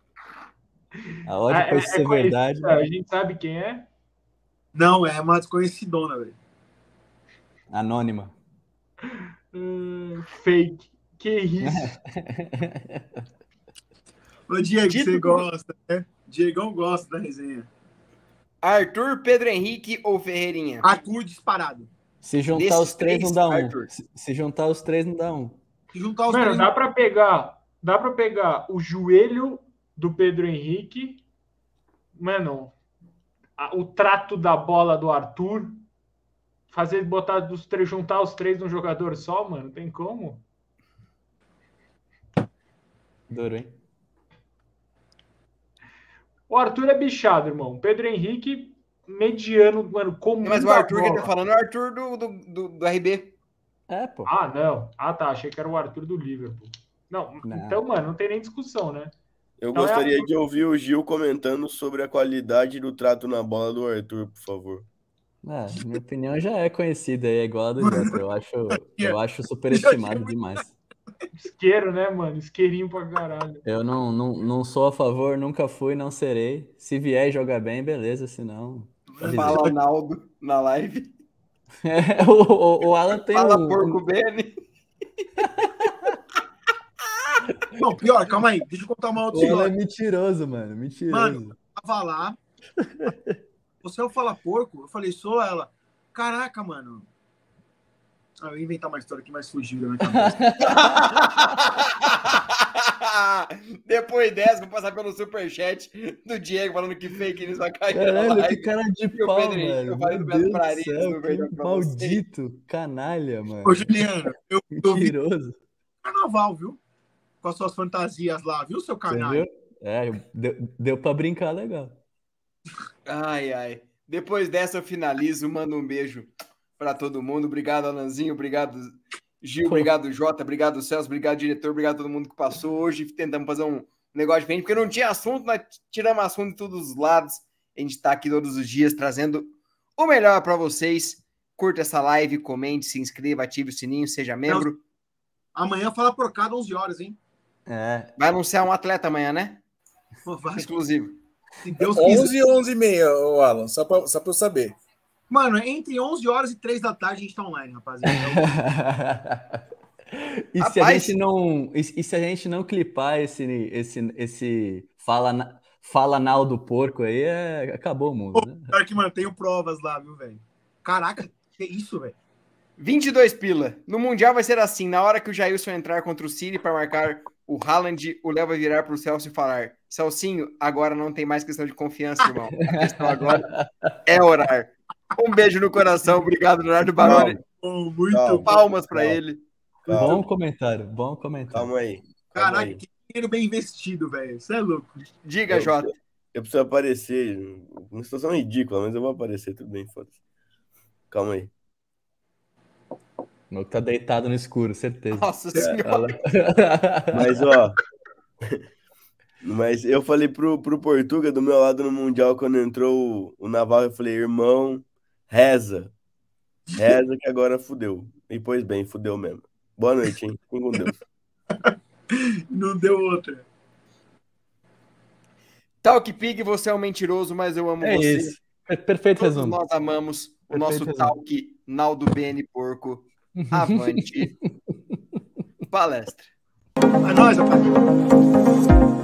A odd É, pra isso é ser conhecida, verdade. A gente sabe quem é? Não, é uma desconhecidona, velho. Anônima. Hum, fake. Que isso? Ô, Diego, Dito você por- gosta, né? Diegão gosta da resenha. Arthur, Pedro Henrique ou Ferreirinha? Arthur disparado. Se juntar Desses os três, não três, dá um. Arthur. Se, se juntar os três, não dá um. Se juntar os Mano, três. dá pra pegar, dá pra pegar o joelho do Pedro Henrique, mano, a- o trato da bola do Arthur, fazer botar dos três, juntar os três num jogador só, mano, tem como? Duro, hein? O Arthur é bichado, irmão. O Pedro Henrique, mediano, mano, comum. Mas o da Arthur que bola. tá falando é o Arthur do, do, do, do R B. É, pô. Ah, não. Ah, tá. Achei que era o Arthur do Liverpool. Não, Não. então, mano, não tem nem discussão, né? Eu Então é gostaria a- de ouvir o Gil comentando sobre a qualidade do trato na bola do Arthur, por favor. É, minha opinião já é conhecida aí, é igual a do Jota. Eu acho, eu acho superestimado demais. Isqueiro, né, mano? Isqueirinho pra caralho. Eu não, não, não sou a favor, nunca fui, não serei. Se vier e jogar bem, beleza, senão... Fala Naldo na live. É, o, o, o Alan tem Fala um... Porco Bene. Não, pior, calma aí. Deixa eu contar uma outra O Alan é história. mentiroso, mano, mentiroso. Mano, eu tava lá. Você é o Fala Porco? Eu falei, sou ela. Caraca, mano. Ah, eu ia inventar uma história aqui, mas fugiu da minha cabeça. Depois dessa, vou passar pelo superchat do Diego falando que fake news vai cair na Caralho, live. que cara de E o pau, Pedro Henrique, mano. eu falei do Meu Beto Deus do Prarinhas, céu, do Verdão que pra você. maldito canalha, mano. Ô, Juliano, eu, eu vi Mentiroso. carnaval, viu? Com as suas fantasias lá, viu, seu Você canal? viu? É, deu, deu pra brincar legal. Ai, ai. Depois dessa eu finalizo, mando um beijo pra todo mundo. Obrigado, Alanzinho. Obrigado, Gil. Pô. Obrigado, Jota. Obrigado, Celso. Obrigado, diretor. Obrigado a todo mundo que passou. Hoje tentamos fazer um negócio diferente, porque não tinha assunto, nós tiramos assunto de todos os lados. A gente tá aqui todos os dias trazendo o melhor pra vocês. Curta essa live, comente, se inscreva, ative o sininho, seja membro. Amanhã Fala Porcada, onze horas, hein? É. Vai anunciar um atleta amanhã, né? Vai, Exclusivo. se Deus quiser. onze e onze e meia, ô Alan, só pra, só pra eu saber. Mano, entre onze horas e três da tarde a gente tá online, rapaziada. E se a Rapaz. gente não, e, e se a gente não clipar esse, esse, esse fala, na- fala Nal do porco aí, é, acabou o mundo, né? Pior que, mano, tenho provas lá, viu, velho? Caraca, que isso, velho? vinte e dois pila. No Mundial vai ser assim, na hora que o Jailson entrar contra o City para marcar o Haaland, o Léo vai virar pro Celso e falar: Celcinho, agora não tem mais questão de confiança, irmão. A questão agora é orar. Um beijo no coração. Obrigado, Leonardo Baroni. Oh, muito Calma. Palmas para Calma. ele. Calma, Bom comentário, bom comentário. calma aí. Calma Caraca, aí. que dinheiro bem investido, velho. Você é louco. Diga, Eu- Jota. Eu preciso aparecer. Uma situação ridícula, mas eu vou aparecer, tudo bem, foda-se. Calma aí. O Noco tá deitado no escuro, certeza. Nossa senhora. Olha lá. Mas, ó. Mas eu falei pro, pro Portuga do meu lado no Mundial, quando entrou o, o Naval, eu falei, irmão, reza. Reza que agora fudeu. E pois bem, fudeu mesmo. Boa noite, hein? Fiquem com Deus. Não deu outra. Talk Pig, você é um mentiroso, mas eu amo É você. isso. Per- Perfeito Todos resumo. nós amamos o Perfeito nosso resumo. Talk Naldo Bene Porco. Avante. Palestra. É nóis, rapaz.